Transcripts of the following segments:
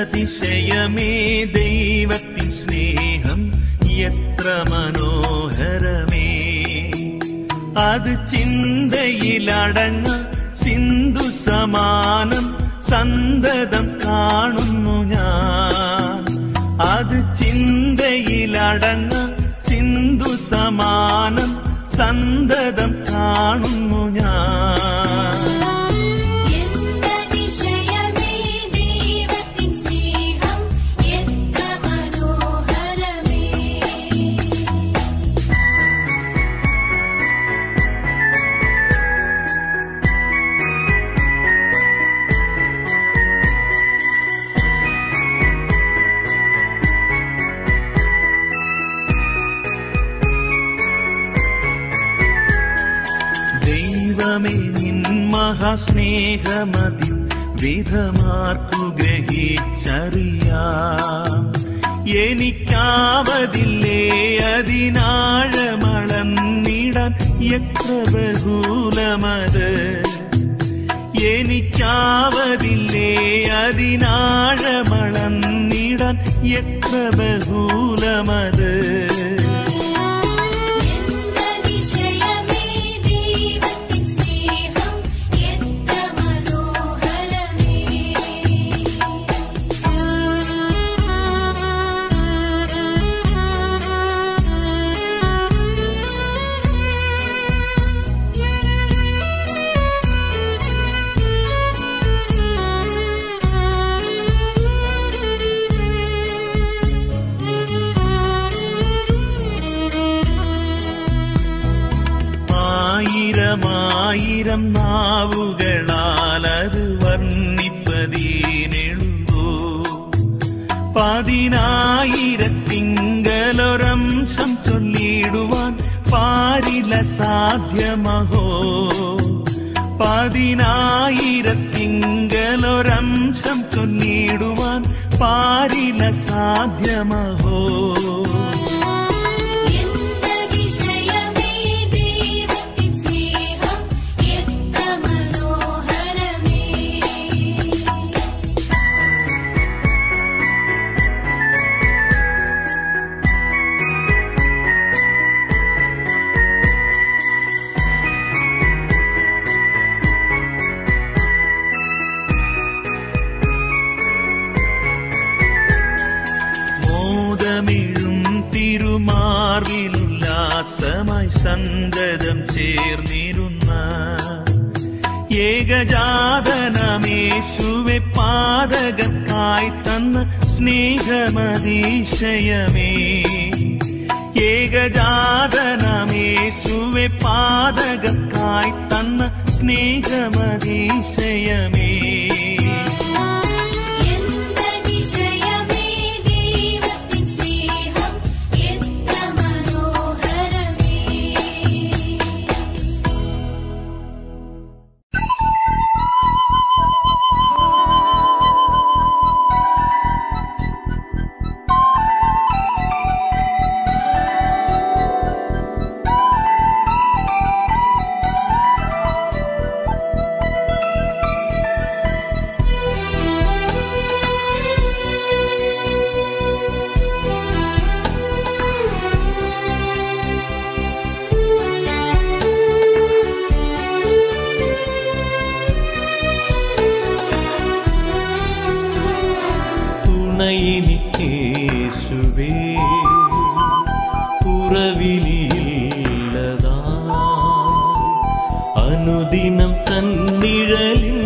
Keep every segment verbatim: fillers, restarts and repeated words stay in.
എന്തതിശയമേ ദൈവത്തിൻ സ്നേഹം എത്ര മനോഹരമേ. അത് ചിന്തയിലടങ്ങ സിന്ധു സമാനം സന്തതം കാണുന്നു ഞാൻ. അത് ചിന്തയിലടങ്ങ സിന്ധു സമാനം സന്തതം കാണുന്നു ഞാൻ. ദൈവമേ നിൻ മഹാസ്നേഹമതി വിധമാർക്കു ഗ്രഹിച്ചറിയാം. എനിക്കാവതില്ലേ അതിനാഴമളന്നിടാൻ എത്ര ബഹുലമത്. എനിക്കാവതില്ലേ അതിനാഴമളന്നിടാൻ എത്ര ബഹുലമത്. ആയിരം നാവുകളാൽ അത് വർണ്ണിപ്പതീനെഴുതൂ. പതിനായിരത്തിങ്കലൊരംശം ചൊല്ലിടുവാൻ പാരില സാധ്യമഹോ. പതിനായിരത്തിങ്കലൊരംശം ചൊല്ലിടുവാൻ പാരില സാധ്യമഹോ. തിരുമാർവിലുല്ലാസമായി സന്തതം ചേർന്നിരുന്ന ഏകജാതനമേശുവെ പാതകർക്കായി തന്ന സ്നേഹമതിശയമേ. ഏകജാതനമേശുവെ പാതകർക്കായി തന്ന സ്നേഹമതിശയമേ. യേശുവേ കുറവിനിയില്ലതാ അനുദിനം തന്നിഴലിൻ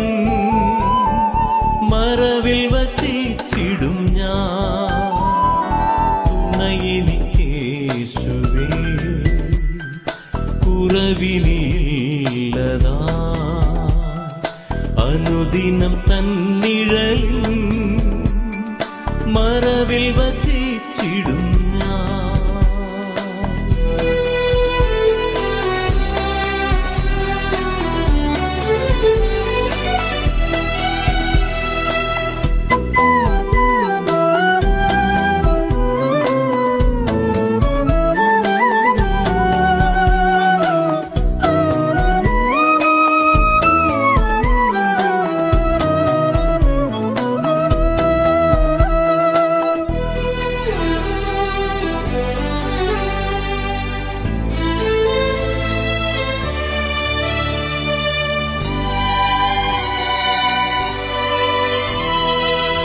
മറവിൽ വസിച്ചിടും ഞാൻ. തുണയെനിക്കേശുവേ കുറവിനിയില്ലതാ അനുദിനം തന്നിഴലിൻ മറവിൽ വസിച്ചിടും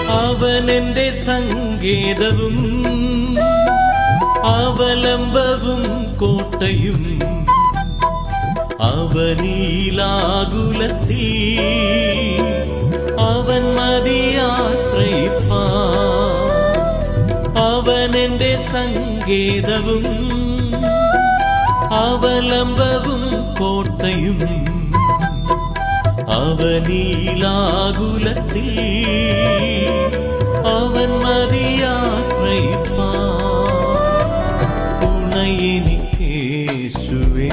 അവനെന്റെ സങ്കേതവും അവലംബവും കോട്ടയും അവനീലാകുലത്തിൽ അവൻ മതിയാശ്രയിപ്പാൻ. അവനെന്റെ സങ്കേതവും അവലംബവും കോട്ടയും അവനീലാകുലത്തിൽ അവൻ മതിയാശ്രയിപ്പാൻ. തുണയെനിക്കേശുവേ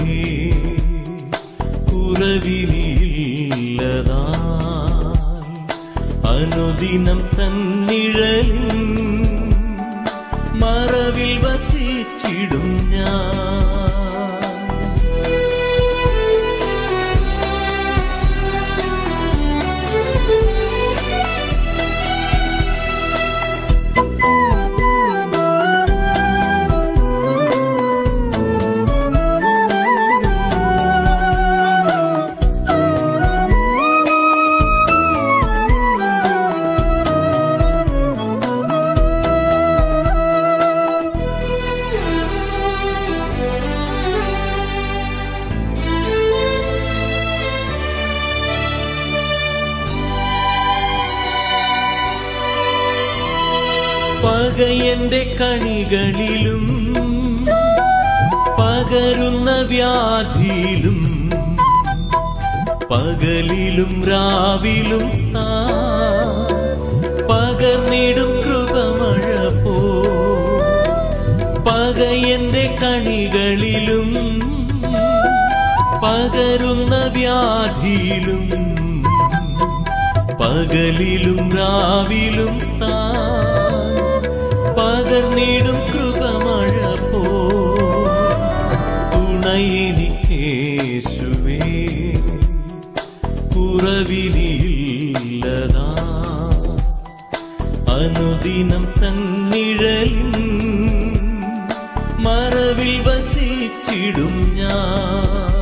കുറവിനില്ലതായി അനുദിനം തന്നിഴലിൻ മറവിൽ വസിച്ചിടും ഞാൻ. പകയന്റെ കണികളിലും പകരുന്ന വ്യാധിയിലും പകലിലും രാവിലും പകർന്നിടും കൃപമഴ പോ. പകയന്റെ കണികളിലും പകരുന്ന വ്യാധിയിലും പകലിലും രാവിലും പകർന്നിടും കൃപമഴ പോ. തുണയെനിക്കേശുവേ കുറവിനില്ലതായി അനുദിനം തന്നിഴലിൻ മറവിൽ വസിച്ചിടും ഞാൻ.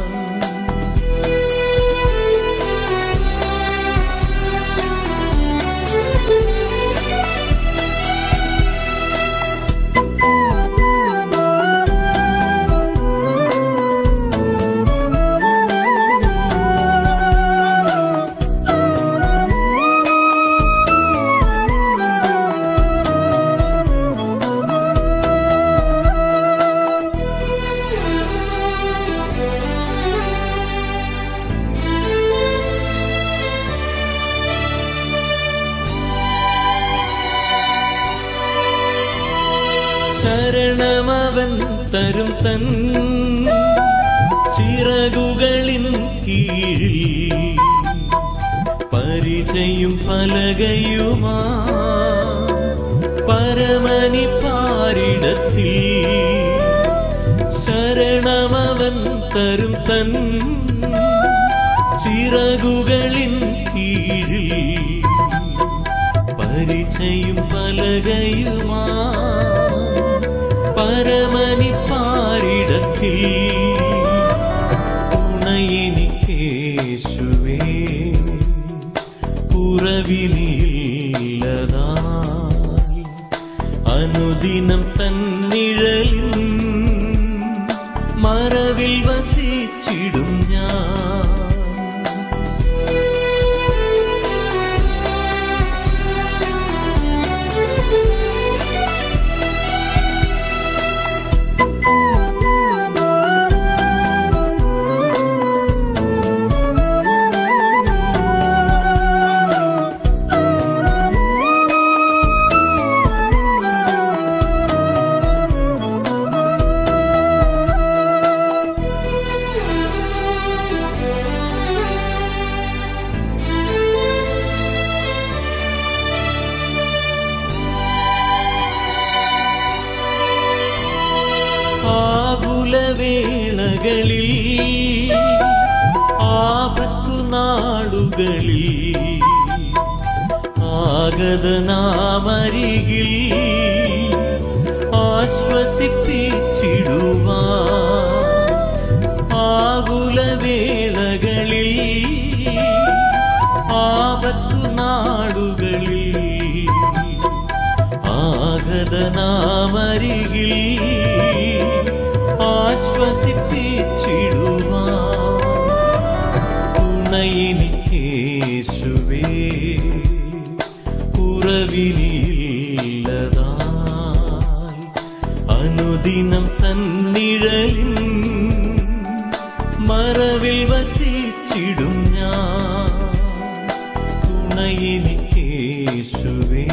ശരണമവൻ തരും തൻ ചിറകുകളിൻ കീഴിൽ പരിചയും പലകയുമാ പരമനി പാരിടത്തിൽ. ശരണമവൻ തരും തൻ ചിറകുകളിൻ കീഴിൽ പരിചയും പലകയുമാ പരമനി പാരിടത്തിൽ. തുണയെനിക്കേശുവേ കുറവിനില്ലതായി അനുദിനം തന്നിഴലിൻ മറവിൽ വസിച്ചിടും ഞാൻ. ആകുലവേളകളിൽ ആപത്തു നാടുകളിൽ ആഗതനാമരികിൽ ആശ്വസിപ്പിച്ചിടുവാൻ. ആകുലവേളകളിൽ ആപത്തു നാടുകളിൽ നാമരികിൽ ആശ്വസിപ്പിച്ചിടുവാൻ തുണയെനിക്കേശുവേ കുറവിനില്ലതായി അനുദിനം തന്നിഴലിൻ മറവിൽ വസിച്ചിടും ഞാൻ തുണയെനിക്കേശുവേ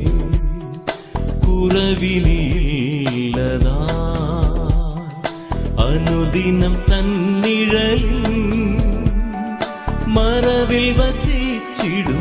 കുറവിനില്ലതായി അനുദിനം തന്നിഴലിൻ മറവിൽ വസിച്ചിടും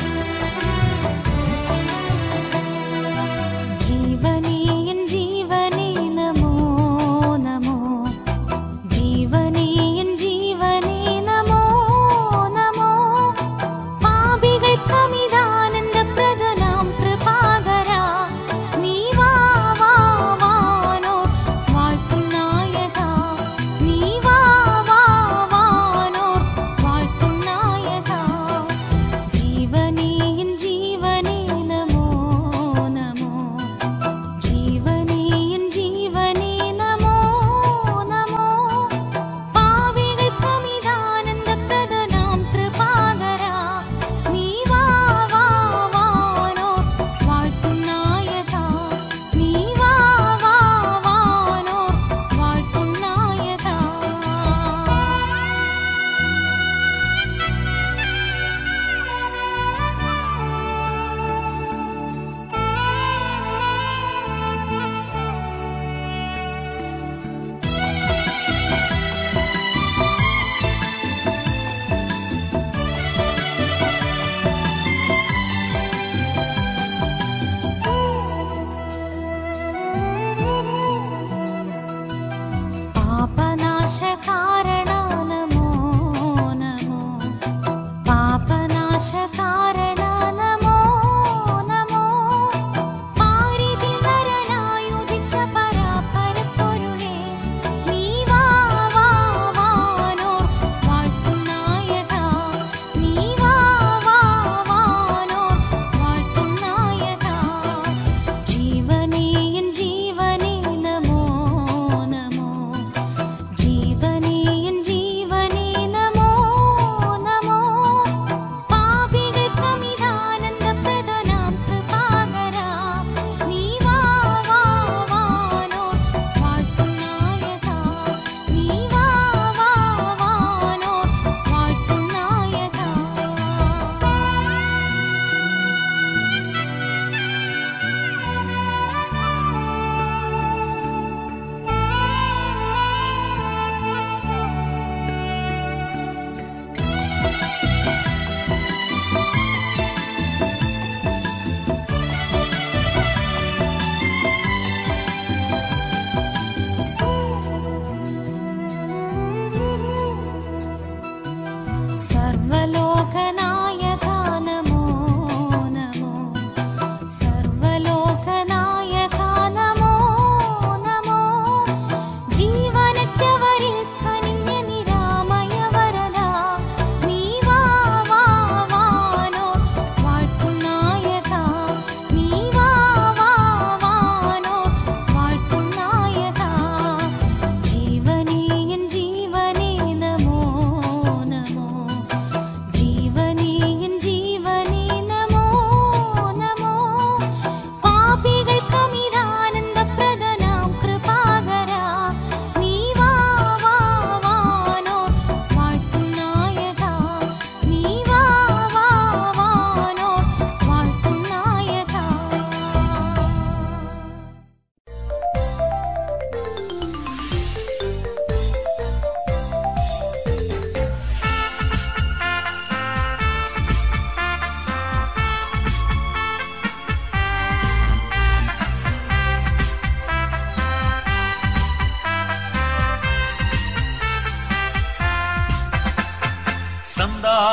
ജീവനേ എൻ ജീവൻ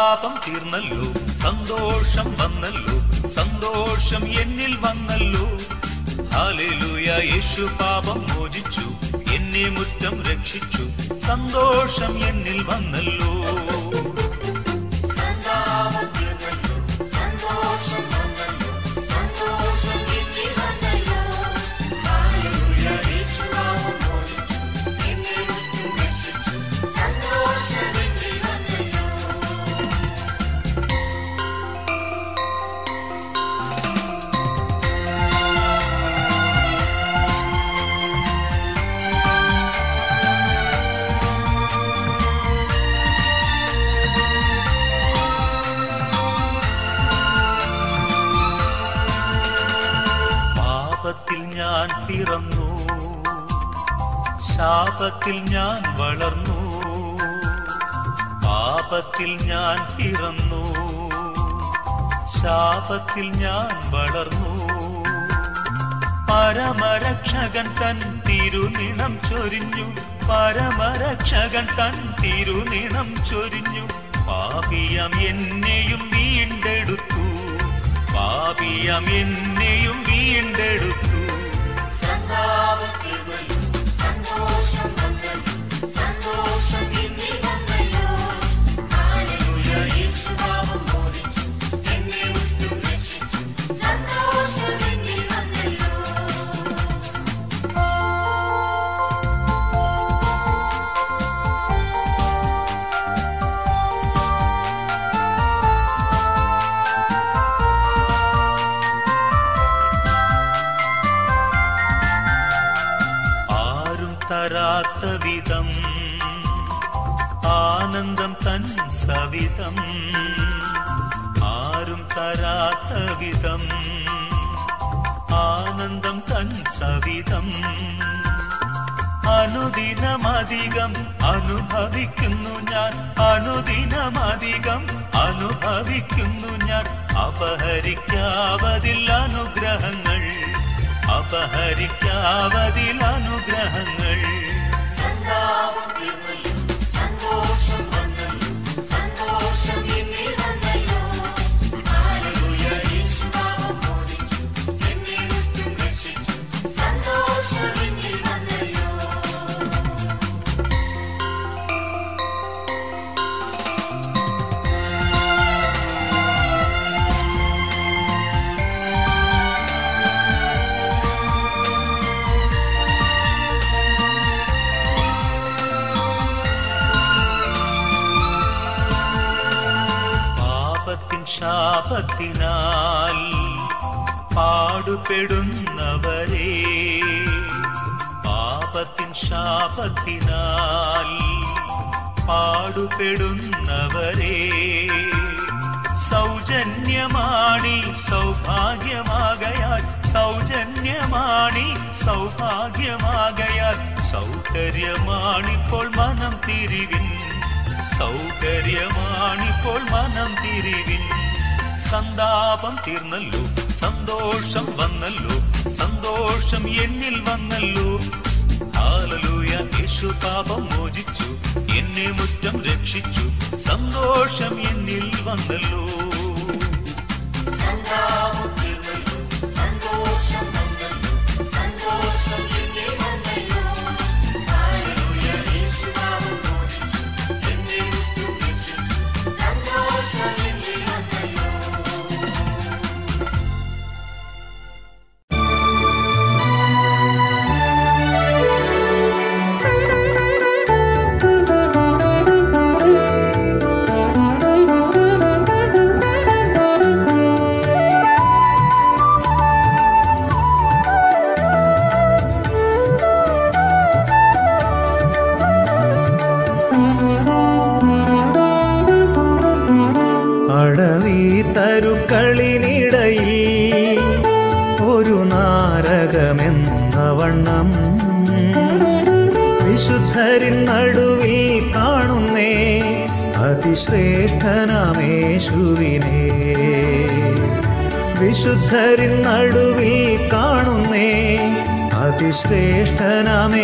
സന്താപം തീർന്നല്ലോ, സന്തോഷം വന്നല്ലോ, സന്തോഷം എന്നിൽ വന്നല്ലോ. ഹല്ലേലൂയ, യേശു പാപം മോചിച്ചു, എന്നെ മുറ്റം രക്ഷിച്ചു, സന്തോഷം എന്നിൽ വന്നല്ലോ. പാപത്തിൽ ഞാൻ പിറന്നു, ശാപത്തിൽ ഞാൻ വളർന്നു. പാപത്തിൽ ഞാൻ പിറന്നു, ശാപത്തിൽ ഞാൻ വളർന്നു. പരമരക്ഷകൻ തൻ തിരുനിണം ചൊരിഞ്ഞു, പരമരക്ഷകൻ തൻ തിരുനിണം ചൊരിഞ്ഞു. പാപിയാം എന്നെയും വീണ്ടെടുത്തു, പാപിയാം എന്നെയും വീണ്ടെടുത്തു. തരാത്ത വിധം ആനന്ദം തൻ സവിധം, ആരും തരാത്ത വിധം ആനന്ദം തൻ സവിധം. അനുദിനമധികം അനുഭവിക്കുന്നു ഞാൻ, അനുദിനമധികം അനുഭവിക്കുന്നു ഞാൻ. അപഹരിക്കാവതിൽ അനുഗ്രഹങ്ങൾ, അപഹരിക്കാവതിൽ അനുഗ്രഹങ്ങൾ. ശാപത്തിനാൽ പാടുപെടുന്നവരെ, പാപത്തിൻ ശാപത്തിനാൽ പാടുപെടുന്നവരെ, സൗജന്യമാണി സൗഭാഗ്യമാകയാൽ, സൗജന്യമാണി സൗഭാഗ്യമാകയാൽ. സൗകര്യമാണിപ്പോൾ മനം തിരിവിൻ, സൗകര്യമാണിപ്പോൾ മനം തിരിവിൻ. സന്താപം തീർന്നല്ലോ, സന്തോഷം വന്നല്ലോ, സന്തോഷം എന്നിൽ വന്നല്ലോ. ഹല്ലേലൂയ, യേശു പാപം മോചിച്ചു, എന്നെ മുറ്റം രക്ഷിച്ചു, സന്തോഷം എന്നിൽ വന്നല്ലോ. സന്താപം തീർന്നല്ലോ, സന്തോഷം വന്നല്ലോ, സന്തോഷം എന്നിൽ വന്നല്ലോ. ഹല്ലേലൂയ, യേശു പാപം മോചിച്ചു, എന്നെ മുറ്റം രക്ഷിച്ചു, സന്തോഷം എന്നിൽ വന്നല്ലോ. തരുക്കളിനിടയിൽ ഒരു നാരകമെന്ന വണ്ണം വിശുദ്ധരിൻ നടുവിൽ കാണുന്നേ അതിശ്രേഷ്ഠനാമേശുവിനെ. വിശുദ്ധരിൻ നടുവിൽ കാണുന്നേ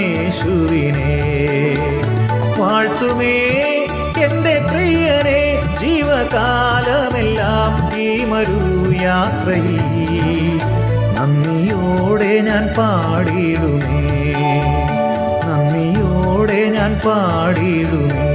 അതിശ്രേഷ്ഠനാമേശുവിനെ. വാഴ്ത്തുമേ എന്റെ പ്രിയനെ, ജീവകാലമെല്ലാം ഈ മരുയാത്രയിൽ നന്ദിയോടെ ഞാൻ പാടിയിടുമേ, നന്ദിയോടെ ഞാൻ പാടിയിടുമേ.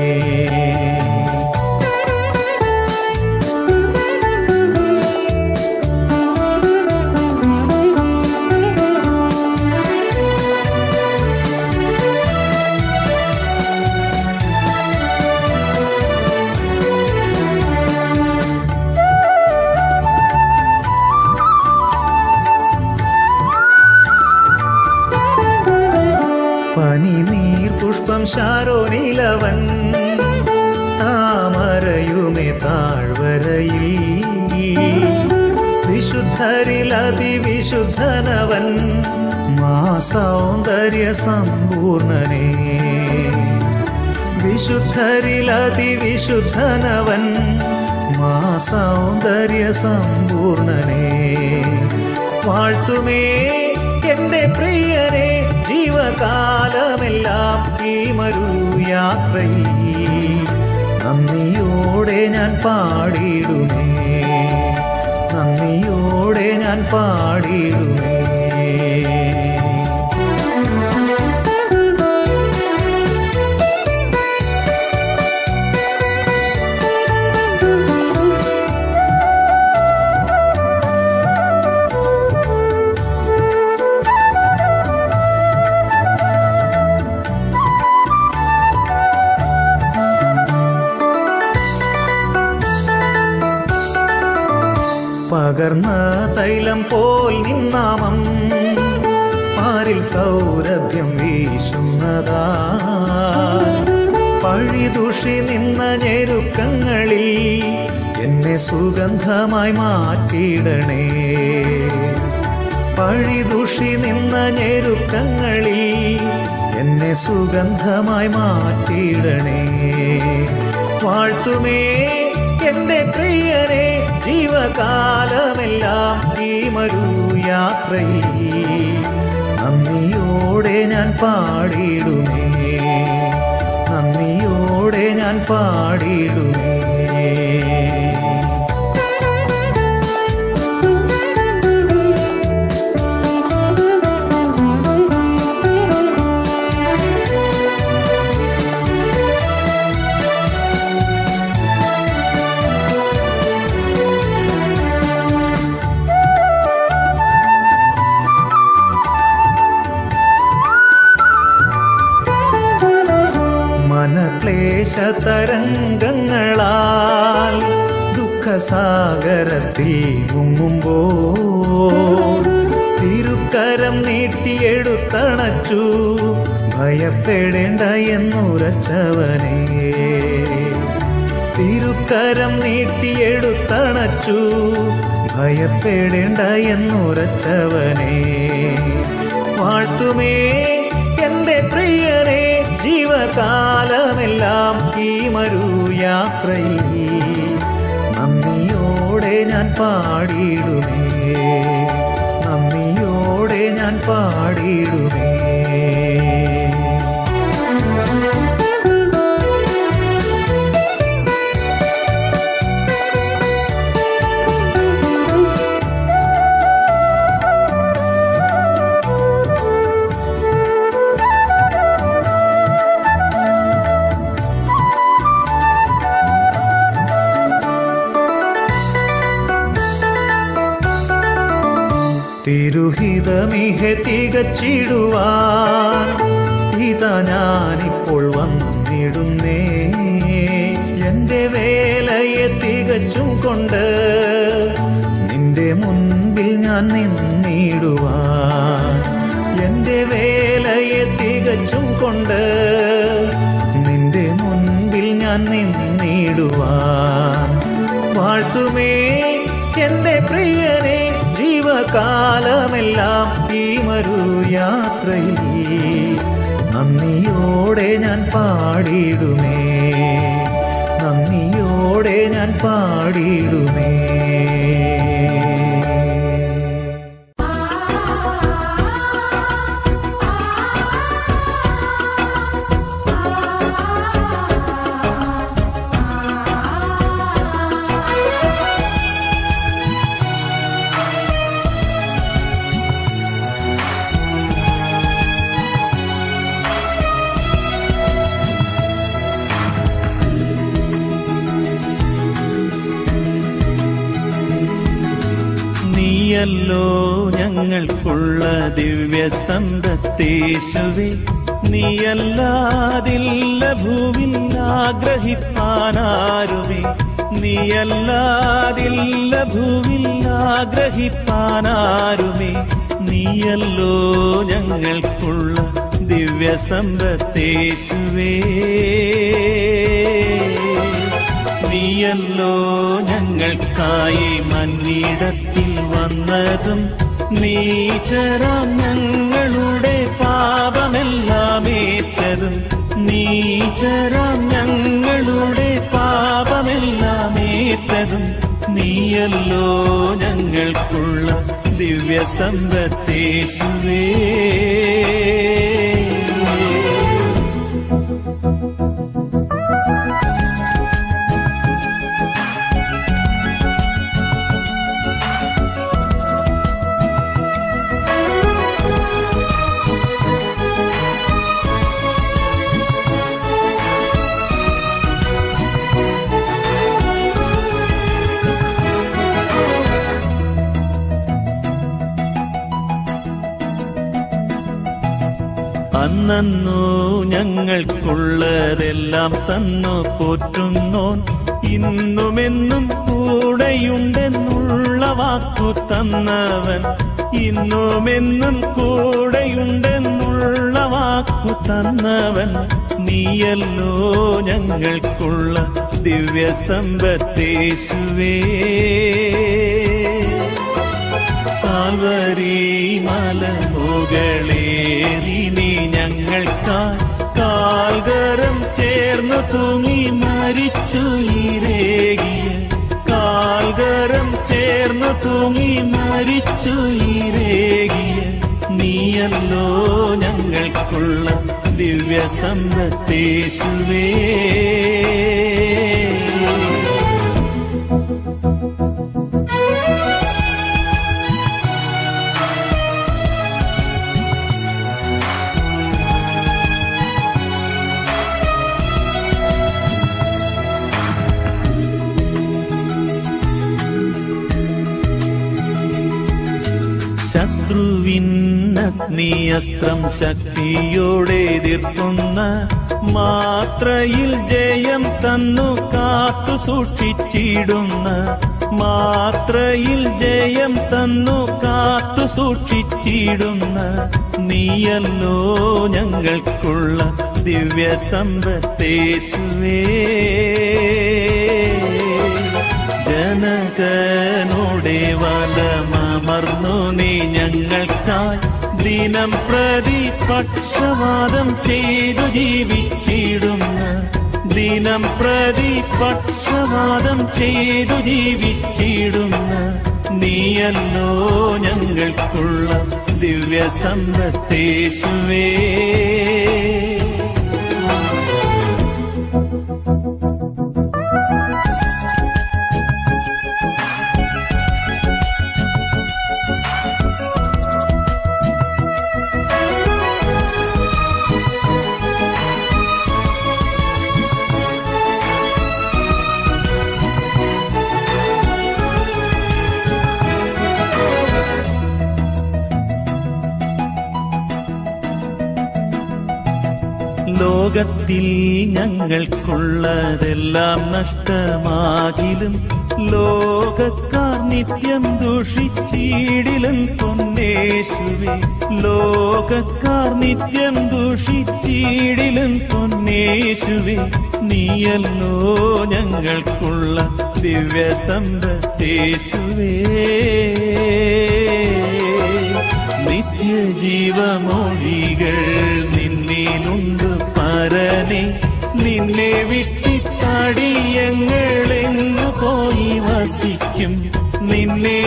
പനിനീർ പുഷ്പം ശാരോനിലവൻ താമരയുമേ താഴ്വരയിൽ, വിശുദ്ധരിൽ അതിവിശുദ്ധനവൻ മാ സൗന്ദര്യ സമ്പൂർണനേ, വിശുദ്ധരിൽ അതിവിശുദ്ധനവൻ മാ സൗന്ദര്യ സമ്പൂർണനേ. വാഴ്ത്തുമേ എന്റെ പ്രിയനെ ജീവകാലമെല്ലാം ഈ മരുയാത്രയിൽ നന്ദിയോടെ ഞാൻ പാടിയിടുമേ, നന്ദിയോടെ ഞാൻ പാടിയിടുമേ. പകർന്ന തൈലം പോൽ നിന്നാമം പാരിൽ സൗരഭ്യം വീശുന്നതാ, പഴിദൂഷി നിന്ന ഞെരുക്കങ്ങളിൽ എന്നെ സുഗന്ധമായി മാറ്റിയിടണേ, പഴിദൂഷി നിന്ന ഞെരുക്കങ്ങളിൽ എന്നെ സുഗന്ധമായി മാറ്റിയിടണേ. വാഴ്ത്തുമേ എന്റെ പ്രിയനെ ജീവകാലമെല്ലാം ഈ മരുയാത്രയിൽ നന്ദിയോടെ ഞാൻ പാടിയിടുമേ, നന്ദിയോടെ ഞാൻ പാടിയിടുമേ. മനക്ലേശതരംഗങ്ങളാൽ ദുഃഖസാഗരത്തിൽ മുങ്ങുമ്പോൾ തിരുക്കരം നീട്ടിയെടുത്തണച്ചു ഭയപ്പെടേണ്ട എന്നുരച്ചവനേ, തിരുക്കരം നീട്ടിയെടുത്തണച്ചു ഭയപ്പെടേണ്ട എന്നുരച്ചവനേ. വാഴ്ത്തുമേ എന്റെ പ്രിയനെ ജീവകാലമെല്ലാം ഈ മരുയാത്രയിൽ നന്ദിയോടെ ഞാൻ പാടിയിടുമേ, നന്ദിയോടെ ഞാൻ പാടിയിടുമേ. തിരുഹിതമിഹ തികച്ചിടുവാൻ ഇതാ ഞാനിപ്പോൾ വന്നിടുന്നേ, എന്റെ വേലയെ തികച്ചും കൊണ്ട് നിന്റെ മുൻപിൽ ഞാൻ നിന്നിടുവാൻ, എന്റെ വേലയെ തികച്ചും കൊണ്ട് നിന്റെ മുൻപിൽ ഞാൻ നിന്നിടുവാൻ. വാഴ്ത്തുമേ എന്റെ പ്രിയനെ ജീവകാലമെല്ലാം ഈ മരുയാത്രയിൽ നന്ദിയോടെ ഞാൻ പാടിയിടുമേ, നന്ദിയോടെ ഞാൻ പാടിയിടുമേ. ആ നീയല്ലോ ഞങ്ങൾക്കുള്ള ദിവ്യ സമ്പത്തേശുവേ. നീയല്ലാതില്ല ഭൂവിൽ ആഗ്രഹിപ്പാനാരുമേ. നീയല്ലാതില്ല ഭൂവിൽ ആഗ്രഹിപ്പാനാരുമേ. നീയല്ലോ ഞങ്ങൾക്കുള്ള ദിവ്യ സമ്പത്തേശുവേ. നീയല്ലോ ഞങ്ങൾക്കായി മന്നിടത്തിൽ വന്നതും നീചരാം ഞങ്ങളുടെ പാപമെല്ലാം ഏറ്റതും. നീചരാം ഞങ്ങളുടെ പാപമെല്ലാം ഏറ്റതും. നീയല്ലോ ഞങ്ങൾക്കുള്ള ദിവ്യ സമ്പത്തേശുവേ. അന്നോ ഞങ്ങൾക്കുള്ളതെല്ലാം തന്നു പോറ്റുന്നോൻ. ഇന്നുമെന്നും കൂടെയുണ്ടെന്നുള്ള വാക്കു തന്നവൻ. ഇന്നുമെന്നും കൂടെയുണ്ടെന്നുള്ള വാക്കു തന്നവൻ. നീയല്ലോ ഞങ്ങൾക്കുള്ള ദിവ്യ സമ്പത്തേശുവേ. കാൽവരി മലമുകളേറി നീ ഞങ്ങൾക്കായി കാൽകരം ചേർന്നു തൂങ്ങി മരിച്ചു ഈരേകിയ. കാൽകരം ചേർന്നു തൂങ്ങി മരിച്ചു ഈരേകിയ. നീയല്ലോ ഞങ്ങൾക്കുള്ള ദിവ്യ സമ്പത്തേശുവേ. ശത്രുവിന്നഗ്നിയസ്ത്രം ശക്തിയോടെ എതിർക്കുന്ന മാത്രയിൽ ജയം തന്നു കാത്തു സൂക്ഷിച്ചിടുന്ന. മാത്രയിൽ ജയം തന്നു കാത്തു സൂക്ഷിച്ചിടുന്ന. നീയല്ലോ ഞങ്ങൾക്കുള്ള ദിവ്യ സമ്പത്തേശുവേ. ജനകനോടെ വലമർന്നു നീ ഞങ്ങൾക്കായി ദിനം പ്രതി പക്ഷവാദം ചെയ്തു ജീവിച്ചിടുന്ന. ദിനം പ്രതി പക്ഷവാദം ചെയ്തു ജീവിച്ചിടുന്ന. നീയല്ലോ ഞങ്ങൾക്കുള്ള ദിവ്യ സമ്പത്തേശുവേ. ലോകത്തിൽ ഞങ്ങൾക്കുള്ളതെല്ലാം നഷ്ടമാകിലും ലോകക്കാർ നിത്യം ദൂഷിച്ചിടിലും പൊന്നേശുവേ. ലോകക്കാർ നിത്യം ദൂഷിച്ചിടിലും പൊന്നേശുവേ. നീയല്ലോ ഞങ്ങൾക്കുള്ള ദിവ്യ സമ്പത്തേശുവേ. നിത്യജീവമൊഴികൾ നിന്നിലുണ്ട് പരനെ. നിന്നെ വിട്ടിട്ടടിയങ്ങളെങ്ങു പോയി വസിക്കും. നിന്നെ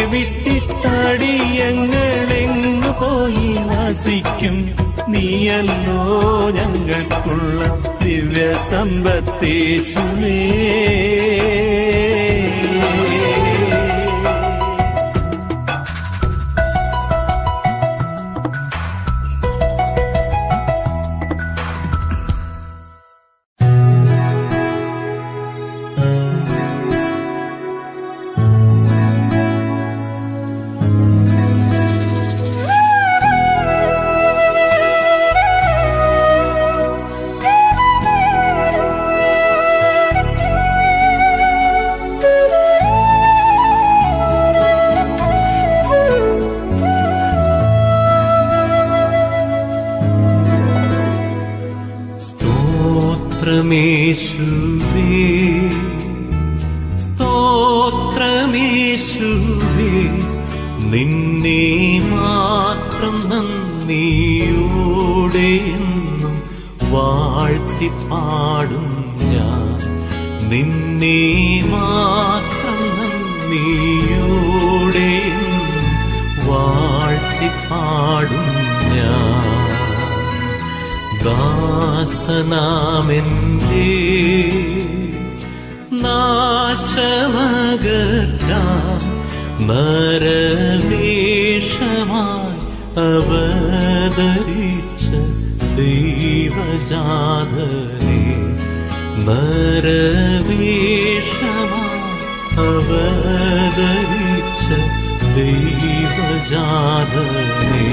വിട്ടിട്ടടിയങ്ങളെങ്ങു പോയി വസിക്കും. നീയല്ലോ ഞങ്ങൾക്കുള്ള ദിവ്യ സമ്പത്തേശുവേ. you. സ്തോത്രമേശുവേ സ്തോത്രമേശുവേ നിന്നെ മാത്രം നന്ദിയോടെ എന്നും വാഴ്ത്തിപ്പാടും ഞാൻ നിന്നെ മാത്രം നന്ദിയോടെ എന്നും വാഴ്ത്തിപ്പാടും ഞാൻ ദാസനാമെന്റെ നാശമകറ്റാൻ നരവേഷമായി അവതരിച്ച ദൈവജാതനെ നരവേഷമായി അവതരിച്ച ദൈവജാതനെ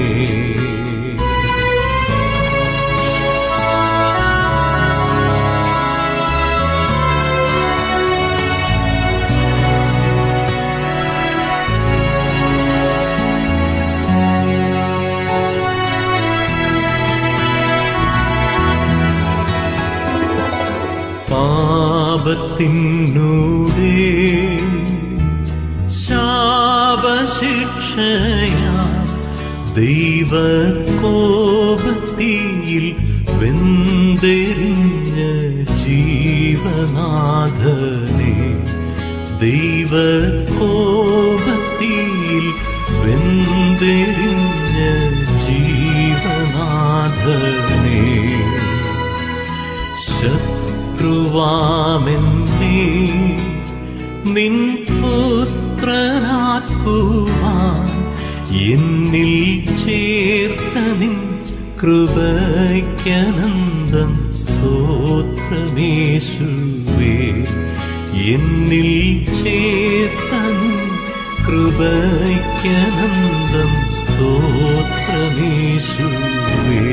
പാപത്തിനൂടെ ശാപശിക്ഷയാ ദൈവകോപത്തിയിൽ വെന്തെരിഞ്ഞ ജീവനാഥനെ ദൈവകോപത്തിയിൽ വെന്തെരിഞ്ഞ ജീവനാഥനെ ശത്രുവാമെന്നേ നിൻ പുത്രനാക്കുവാൻ എന്നിൽ ചേർത്ത നിൻ കൃപയ്ക്കനന്തം സ്തോത്രമേശുവേ എന്നിൽ ചേർത്ത നിൻ കൃപയ്ക്കനന്തം സ്തോത്രമേശുവേ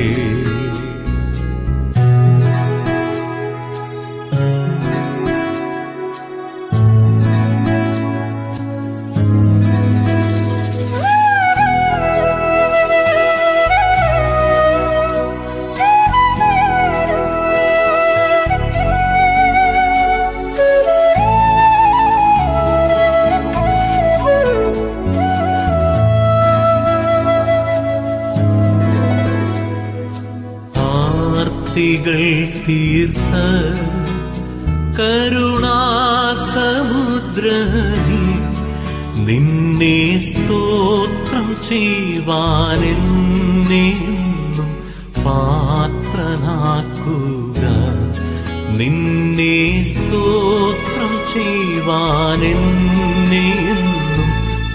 തീർത്ത കരുണാസമുദ്രമേ നിന്നെ സ്തോത്രം ചെയ്യുവാനെന്നെന്നും പാത്രനാക്കുക നിന്നെ സ്തോത്രം ചെയ്യുവാനെന്നെന്നും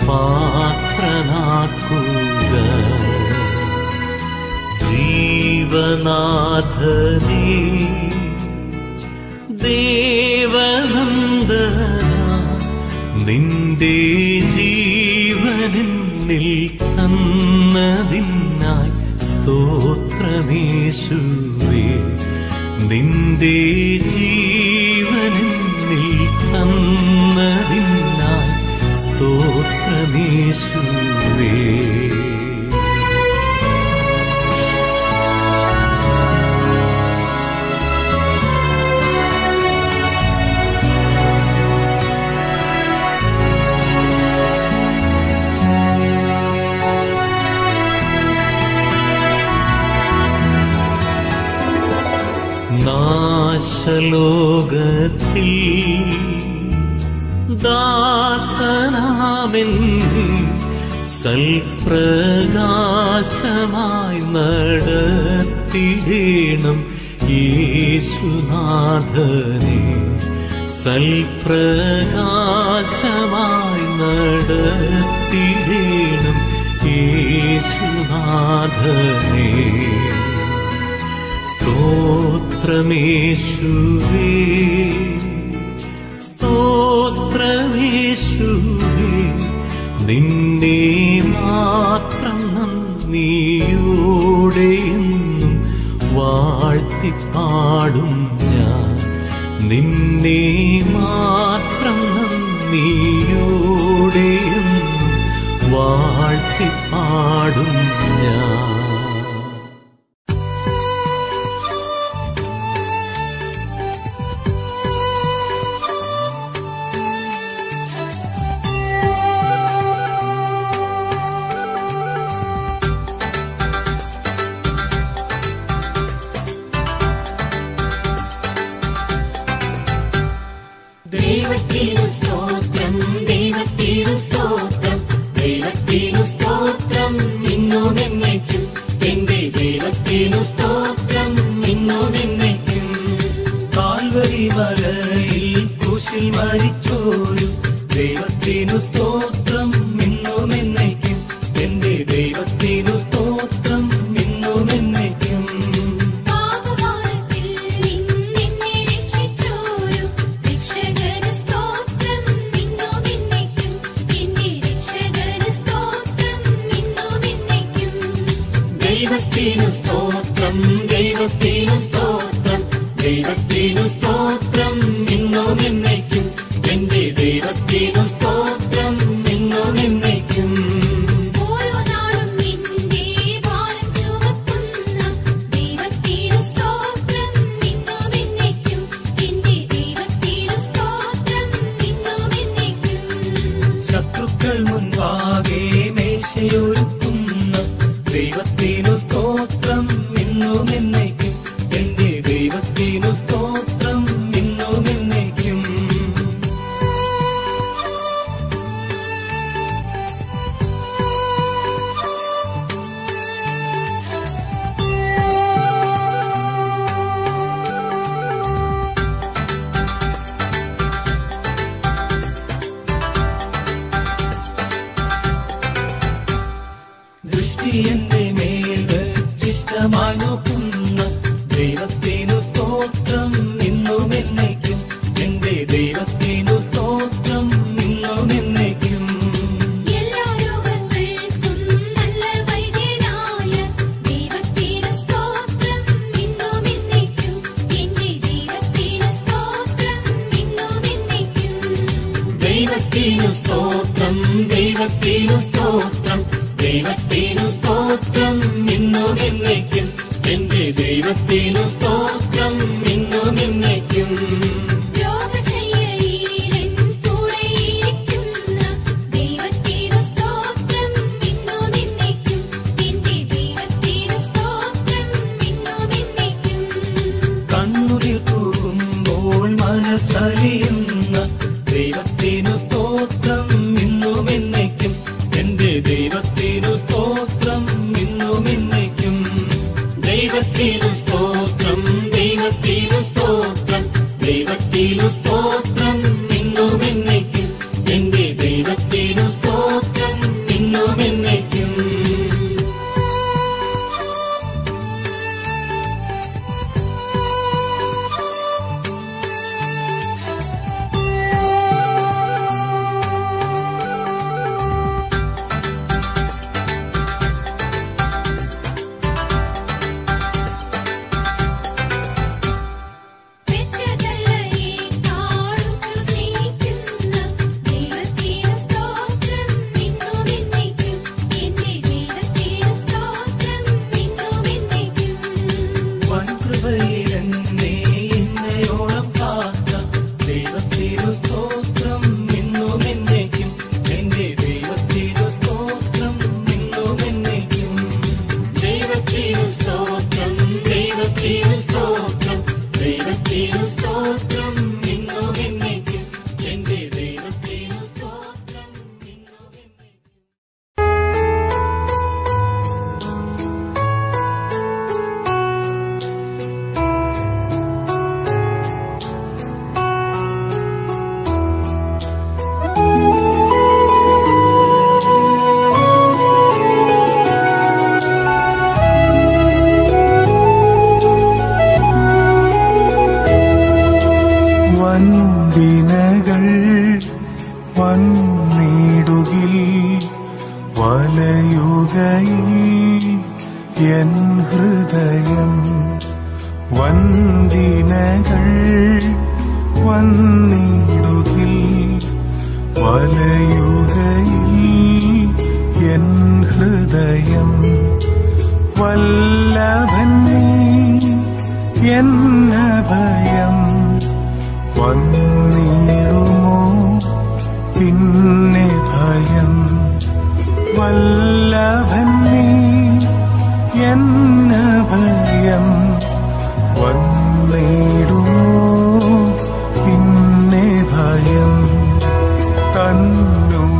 പാത്രനാക്കുക ജീവനാഥനേ ദേവനന്ദന നിന്റെ ജീവനിൽ തന്നതിനായി സ്തോത്രമേശുവേ നിന്റെ ജീവനിൽ തന്നതിനായി സ്തോത്രമേശുവേ നാശലോകത്തിൽ ദാസനാമെന്നെ സൽപ്രകാശമായി നടത്തിടേണം യേശുനാഥനെ സൽപ്രകാശമായി നടത്തിടേണം യേശുനാഥനെ സ്തോത്രമേശുവേ സ്തോത്രമേശുവേ നിന്നെ മാത്രം നന്ദിയോടെ എന്നും വാഴ്ത്തിപ്പാടും ഞാൻ നിന്നെ മാത്രം നന്ദിയോടെ എന്നും വാഴ്ത്തിപ്പാടും ഞാൻ ദൈവത്തിനു സ്തോത്രം ഇന്നും എന്നേക്കും. കാൽവരി മലയിൽ ക്രൂശിൽ മരിച്ചോരു ദൈവത്തിനു സ്തോത്രം ഇന്നും എന്നേക്കും. എന്റെ ദൈവത്തിനു സ്തോത്രം ഇന്നും എന്നേക്കും. പാപഭാരത്തിൽ നിന്നെന്നെ രക്ഷിച്ചോരു രക്ഷകന് സ്തോത്രം ഇന്നും എന്നേക്കും. എന്റെ രക്ഷകന് സ്തോത്രം ഇന്നും എന്നേക്കും. ദൈവത്തിനു സ്തോത്രം, ദൈവത്തിനു സ്തോത്രം, ദൈവത്തിനു സ്തോത്രം ഇന്നും എന്നേക്കും. എന്റെ ദൈവത്തിനു സ്തോത്രം ഇന്നും എന്നേക്കും. ഓരോ നാളും നിന്റെ ഭാരം ചുമക്കുന്ന ദൈവത്തിനു സ്തോത്രം ഇന്നും എന്നേക്കും. എന്റെ ദൈവത്തിനു സ്തോത്രം ഇന്നും എന്നേക്കും. ശത്രുക്കൾ മുൻപാകെ മേശയൊരുക്കുന്ന ദൈവത്തിനു സ്തോത്രം ഇന്നും എന്നേക്കും. എന്റെ ദൈവത്തിനു സ്തോത്രം ഇന്നും എന്നേക്കും. ദൃഷ്ടി എന്റെ മേൽ വെച്ചിഷ്ടമായി നോക്കുന്ന ദൈവത്തിനു സ്തോത്രം ഇന്നും എന്നേക്കും. എന്റെ ദൈവത്തിനു സ്തോത്രം ഇന്നും എന്നേക്കും. എല്ലാ രോഗങ്ങൾക്കും നല്ല വൈദ്യനായ ദൈവത്തിനു സ്തോത്രം ഇന്നും എന്നേക്കും. എന്റെ ദൈവത്തിനു സ്തോത്രം ഇന്നും എന്നേക്കും. ദൈവത്തിനു സ്തോത്രം, ദൈവത്തിനു സ്തോത്രം, ദൈവത്തിനു സ്തോത്രം ഇന്നും എന്നേക്കും. എന്റെ ദൈവത്തിനു സ്തോത്രം ഇന്നും എന്നേക്കും. രോഗശയ്യയിലെൻ കൂടെയിരിക്കുന്ന ദൈവത്തിനു സ്തോത്രം ഇന്നും എന്നേക്കും. എന്റെ ദൈവത്തിനു സ്തോത്രം ഇന്നും എന്നേക്കും. കണ്ണുനീർ തൂകുമ്പോൾ മനസ്സലിയുന്ന ദൈവത്തിനു സ്തോത്രം ഇന്നും എന്നേക്കും. എന്റെ ദൈവത്തിനു സ്തോത്രം ഇന്നും എന്നേക്കും. ദൈവത്തിനു സ്തോത്രം, ദൈവത്തിനു സ്തോത്രം, ദൈവത്തിനു സ്തോത്രം ഇന്നും എന്നേക്കും. എന്റെ ദൈവത്തിനു സ്തോത്രം ഇന്നും എന്നേക്കും. പെറ്റതല്ലയെ കാണുന്നു സ്നേഹിക്കുന്ന ദൈവത്തിനു സ്തോത്രം ഇന്നും എന്നേക്കും. എന്റെ ദൈവത്തിനു സ്തോത്രം ഇന്നും എന്നേക്കും. വൻകൃപയിൽ എന്നെ ഇന്നയോളം കാത്ത ദൈവത്തിനു സ്തോത്രം ഇന്നും എന്നേക്കും. എന്റെ ദൈവത്തിനു സ്തോത്രം ഇന്നും എന്നേക്കും. ദൈവത്തിനു സ്തോത്രം, ദൈവത്തിനു സ്തോത്രം, ദൈവത്തിനു സ്തോത്രം ഇന്നും എന്നേക്കും. എന്റെ ദൈവത്തിനു സ്തോത്രം ഇന്നും എന്നേക്കും. വൻവിനകൾ വന്നിടുകിൽ വലയുകയിൽ എൻ ഹൃദയം. വൻവിനകൾ വന്നിടുകിൽ വലയുകയിൽ എൻ ഹൃദയം. വല്ലഭൻ നീ എന്നഭയം വന്നിടുമോ പിന്നെ ഭയം. വല്ലഭൻ നീ എന്നഭയം വന്നിടുമോ പിന്നെ ഭയം.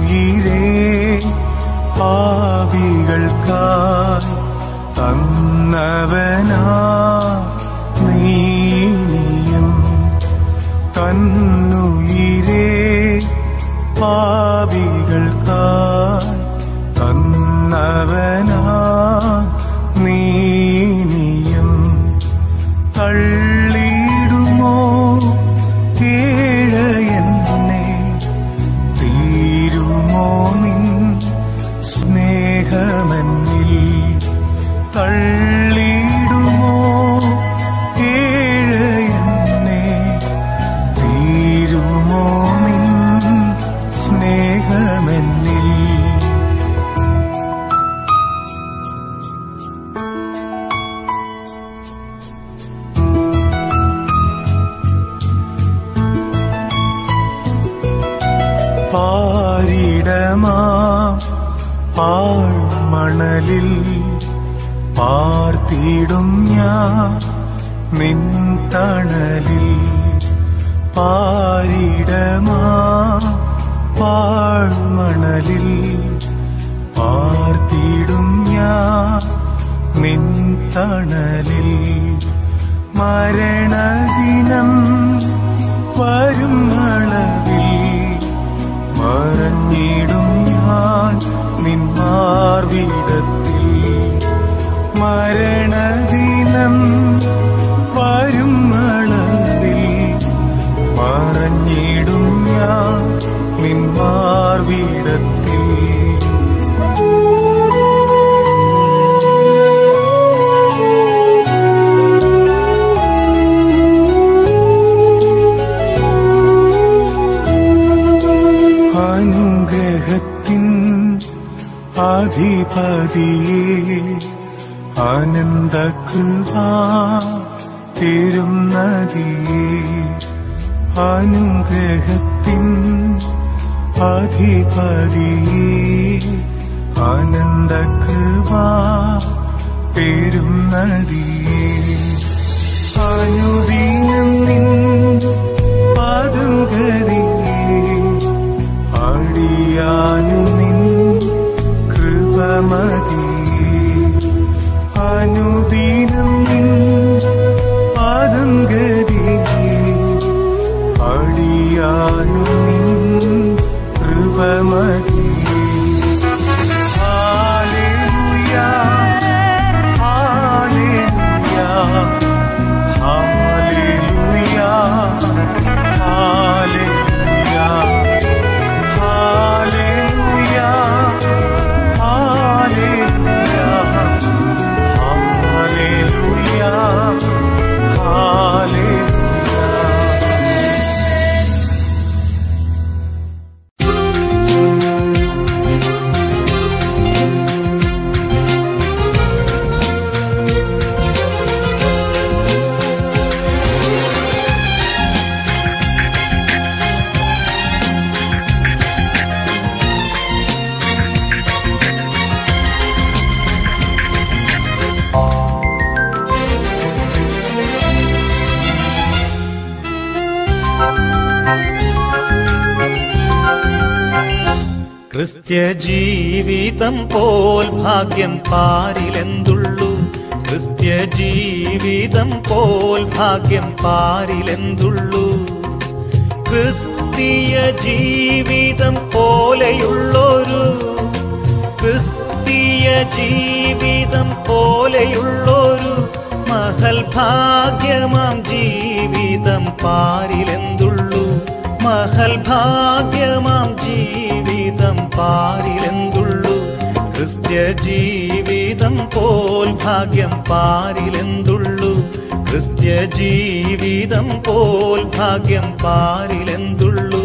തന്നുയിരേ പാപികൾക്കായി തന്ന തന്നവനാ നീയും തന്നുയിരേ പാപികൾക്കായി തന്നവനാ നീയും തള്ളിടുമോ കേഴയെന്നെ തീരുമോ നിൻ സ്നേഹമെന്നിൽ തള്ളിടുമോ കേഴയെന്നെ തീരുമോ നിൻ സ്നേഹമെന്നിൽ പാരിടമാ പാഴ്മണലിൽ പാർത്തിടും ഞാൻ നിൻ തണലിൽ പാരിടമാ പാഴ്മണലിൽ പാർത്തിടും ഞാൻ നിൻ തണലിൽ മരണദിനം വരും അളവിൽ മറഞ്ഞിടും ഞാൻ നിൻ മാർവിടത്തിൽ മരണദിനം വരും അളവിൽ മറഞ്ഞിടും ഞാൻ നിൻ മാർവിടത്തിൽ അനുഗ്രഹത്തിൻ അധിപതിയേ ആനന്ദകൃപാ തിരും നദിയേ അനുഗ്രഹത്തിൻ അധിപതിയേ ആനന്ദകൃപാ തിരും നദിയേ അനുദിനം നിൻ പാദം ഗതിയേ അടിയാനു നിൻ കൃപമതിയേ അനുദിനം നിൻ പാദം ഗതിയേ അടിയാനു നിൻ കൃപമതിയേ hallelujah hallelujah hallelujah hallelujah Hallelujah, Hallelujah, Hallelujah, Hallelujah. ക്രിസ്ത്യ ജീവിതം പോൽ ഭാഗ്യം പാരിലെന്തുള്ളൂ ക്രിസ്ത്യ ജീവിതം പോൽ ഭാഗ്യം പാരിലെന്തുള്ളൂ ക്രിസ്തീയ ജീവിതം പോലെയുള്ളൊരു ക്രിസ്തീയ ജീവിതം പോലെയുള്ളൊരു മഹൽ ഭാഗ്യമാം ജീവിതം പാരിലെന്തുള്ളൂ മഹൽ ഭാഗ്യമാം ജീവിതം പാരിലെന്തുള്ളൂ ക്രിസ്ത്യ ജീവിതം പോൽ ഭാഗ്യം പാരിലെന്തുള്ളൂ ക്രിസ്ത്യ ജീവിതം പോൽ ഭാഗ്യം പാരിലെന്തുള്ളൂ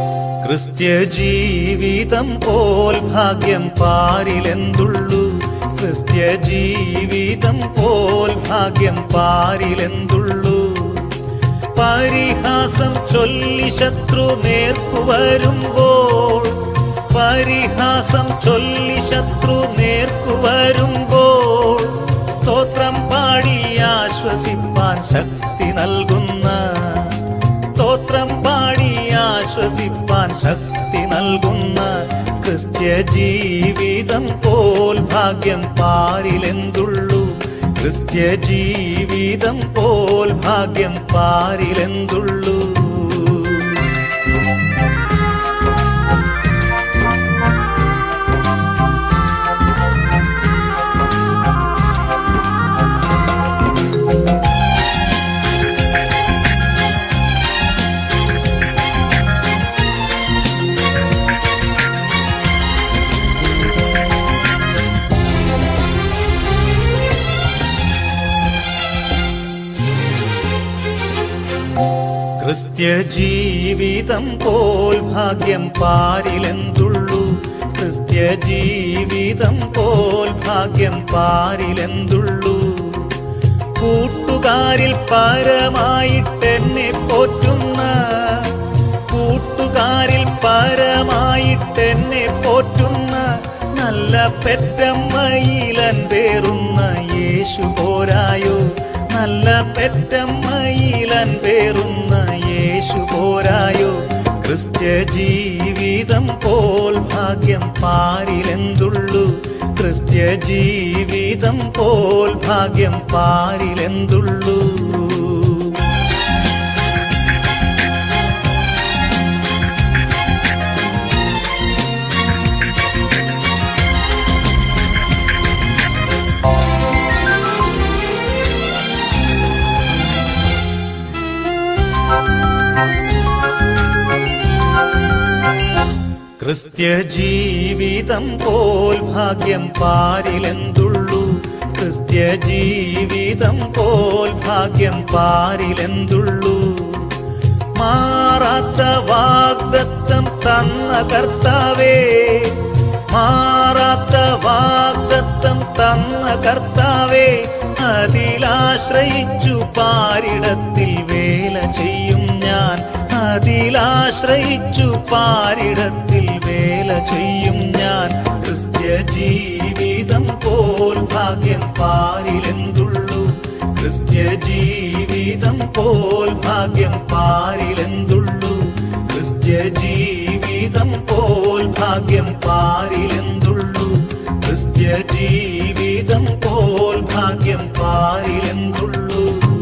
ക്രിസ്ത്യ ജീവിതം പോൽ ഭാഗ്യം പാരിലെന്തുള്ളൂ ക്രിസ്ത്യ ജീവിതം പോൽ ഭാഗ്യം പാരിലെന്തുള്ളൂ. പരിഹാസം ചൊല്ലി ശത്രു നേർക്കു വരുമ്പോൾ, പരിഹാസം ചൊല്ലി ശത്രു നേർക്കു വരുമ്പോൾ സ്തോത്രം പാടി ആശ്വസിപ്പാൻ ശക്തി നൽകുന്ന, സ്തോത്രം പാടി ആശ്വസിപ്പാൻ ശക്തി നൽകുന്ന ക്രിസ്ത്യ ജീവിതം പോൽ ഭാഗ്യം പാരിലെന്തുള്ളൂ. ക്രിസ്ത്യ ജീവിതം പോൽ ഭാഗ്യം പാരിലെന്തുള്ളൂ. ക്രിസ്ത്യ ജീവിതം പോൽ ഭാഗ്യം പാരിലെന്തുള്ളൂ. ക്രിസ്ത്യ ജീവിതം പോൽ ഭാഗ്യം പാരിലെന്തുള്ളൂ. കൂട്ടുകാരിൽ പരമായിട്ടെന്നെ പോറ്റുന്ന, കൂട്ടുകാരിൽ പരമായിട്ടെന്നെ പോറ്റുന്ന നല്ല പെറ്റമ്മയിലൻ പേറുന്ന യേശു പോരായോ. നല്ല പെറ്റമ്മയിലൻ പേറുന്ന യേശു പോരായോ. ക്രിസ്ത്യ ജീവിതം പോൽ ഭാഗ്യം പാരിലെന്തുള്ളൂ. ക്രിസ്ത്യ ജീവിതം പോൽ ഭാഗ്യം പാരിലെന്തുള്ളൂ. ക്രിസ്ത്യ ജീവിതം പോൽ ഭാഗ്യം പാരിലെന്തുള്ളൂ. ക്രിസ്ത്യ ജീവിതം പോൽ ഭാഗ്യം പാരിലെന്തുള്ളൂ. മാറാത്ത വാഗ്ദത്തം തന്ന കർത്താവേ, മാറാത്ത വാഗ്ദത്തം തന്ന കർത്താവേ, അതിലാശ്രയിച്ചു പാരിടത്തിൽ വേല ചെയ്യും ഞാൻ. അതിലാശ്രയിച്ചു പാരിടത്തിൽ വേല ചെയ്യും ഞാൻ. ക്രിസ്ത്യ ജീവിതം പോൽ ഭാഗ്യം പാരിലെന്തുള്ളൂ. ക്രിസ്ത്യ ജീവിതം പോൽ ഭാഗ്യം പാരിലെന്തുള്ളൂ. ക്രിസ്ത്യ ജീവിതം പോൽ ഭാഗ്യം പാരിലെന്തുള്ളൂ. ക്രിസ്ത്യ ജീവിതം പോൽ ഭാഗ്യം പാരിലെന്തുള്ളൂ.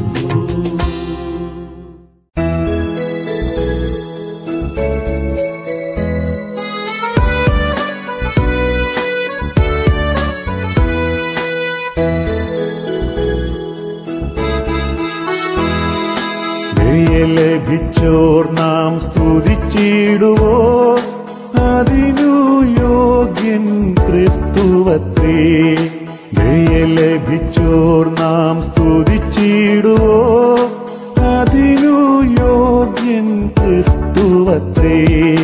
ലഭിച്ചോർ നാം സ്തുതിച്ചിടുവോ, അതിനു യോഗ്യൻ ക്രിസ്തുവത്രേ. ലഭിച്ചോർ നാം സ്തുതിച്ചിടുവോ, അതിനു യോഗ്യൻ ക്രിസ്തുവത്രേ.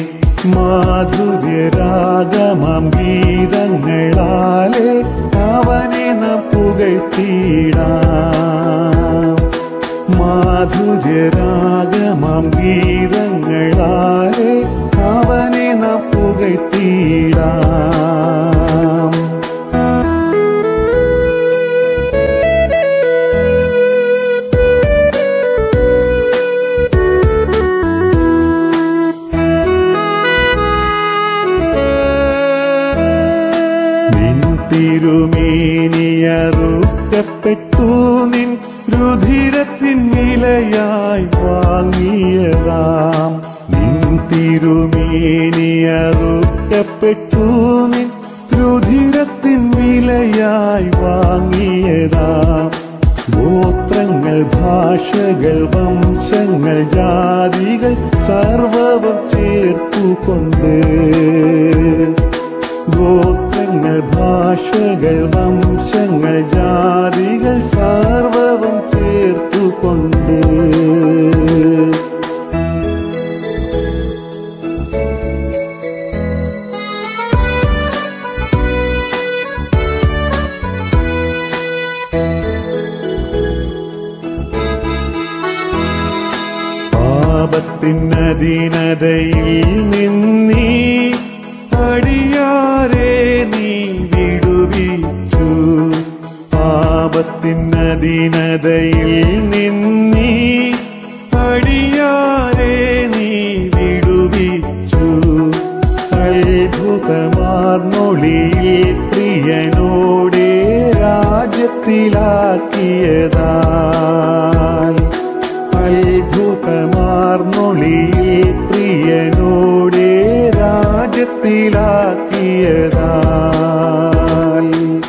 മാധുര്യരാഗമാം ഗീതങ്ങളാലെ അവനെ നാം പുകഴ്ത്തിയിടാം. മാധുര്യരാഗമാം ഗീതങ്ങളാലെ അവനെ നാം പുകഴ്ത്തിയിടാം. നിൻ തിരുമേനിയറുക്കപ്പെട്ടു, നിൻ രുധിരത്തിൻ വിലയായി വാങ്ങിയതാം. നിൻ തിരുമേനിയറുക്കപ്പെട്ടു, നിൻ രുധിരത്തിൻ വിലയായി വാങ്ങിയതാം. ഗോത്രങ്ങൾ, ഭാഷകൾ, വംശങ്ങൾ, ജാതികൾ സർവവും ചേർത്തുകൊണ്ട്, ഗോത്രങ്ങൾ, ഭാഷകൾ, വംശങ്ങൾ, ജാതികൾ സർവവും ചേർത്തുകൊണ്ട് പാപത്തിനധീനതയിൽ നിന്നീ അടിയാരെ നീ വിടുവിച്ചു. പാപത്തിനധീനതയിൽ നിന്നീ അടിയാരെ നീ വിടുവിച്ചു. അത്ഭുതമാർന്നൊളിയിൽ പ്രിയനോടെ രാജ്യത്തിലാക്കിയതാൽ അത്ഭുതമാർന്നൊളിയിൽ പ്രിയനോടെ രാജ്യത്തിലാക്കിയതാൽ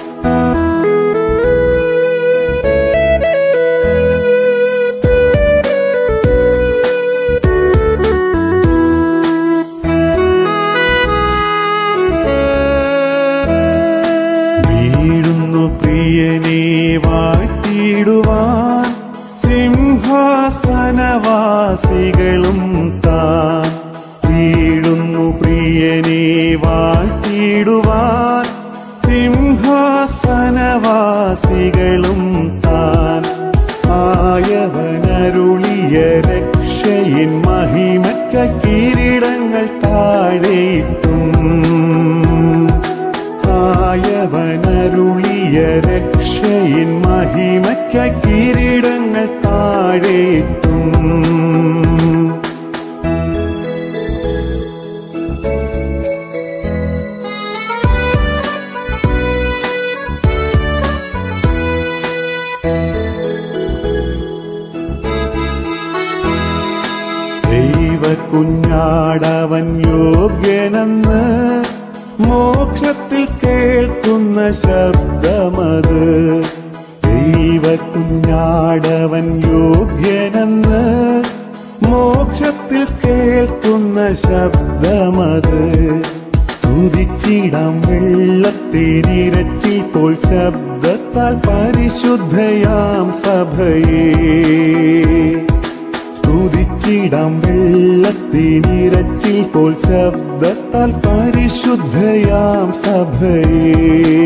വീഴുന്നു പ്രിയനെ വാഴ്ത്തിയിടുവാൻ സിംഹാസനവാസികളും താൻ. വീഴുന്നു പ്രിയനെ വാഴ്ത്തിയിടുവാൻ സിംഹാസനവാസികളും താൻ. ആയവനരുളിയ രക്ഷയിൻ മഹിമയ്ക്ക കിരീടങ്ങൾ താഴെയിട്ടും ആയവനരുളിയ രക്ഷയിൻ മഹിമയ്ക്ക കിരീടങ്ങൾ താഴെയിട്ടും ദൈവകുഞ്ഞാടവൻ യോഗ്യനെന്ന് മോക്ഷത്തിൽ കേൾക്കുന്ന ശബ്ദമത്. ദൈവകുഞ്ഞാടവൻ യോഗ്യനെന്ന് മോക്ഷത്തിൽ കേൾക്കുന്ന ശബ്ദമത്. സ്തുതിച്ചിടാം വെള്ളത്തിനിരച്ചിൽ പോൽ ശബ്ദത്താൽ പരിശുദ്ധയാം സഭയെ. സ്തുതിച്ചിടാം വെള്ളത്തിനിരച്ചിൽ പോൽ ശബ്ദത്താൽ പരിശുദ്ധയാം സഭയെ.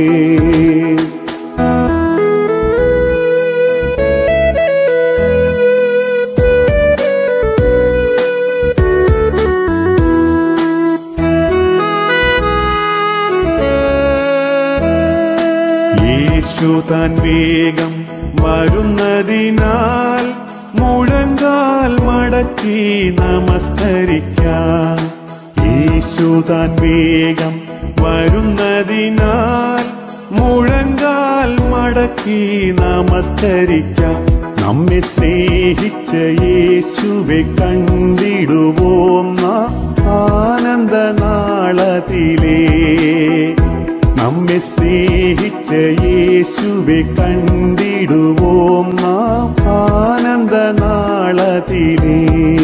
യേശു താൻ വേഗം വരുന്നതിനാൽ മുഴങ്കാൽ മടക്കി നമസ്കരിക്കാം. യേശു താൻ വേഗം വരുന്നതിനാൽ മുഴങ്കാൽ മടക്കി നമസ്കരിക്കാം. നമ്മെ സ്നേഹിച്ച യേശുവെ കണ്ടിടുവോം നാം ആനന്ദനാളത്തിലേ. നമ്മെ സ്നേഹിച്ച യേശുവെ കണ്ടിടുവോം നാം ആനന്ദനാളത്തിലേ.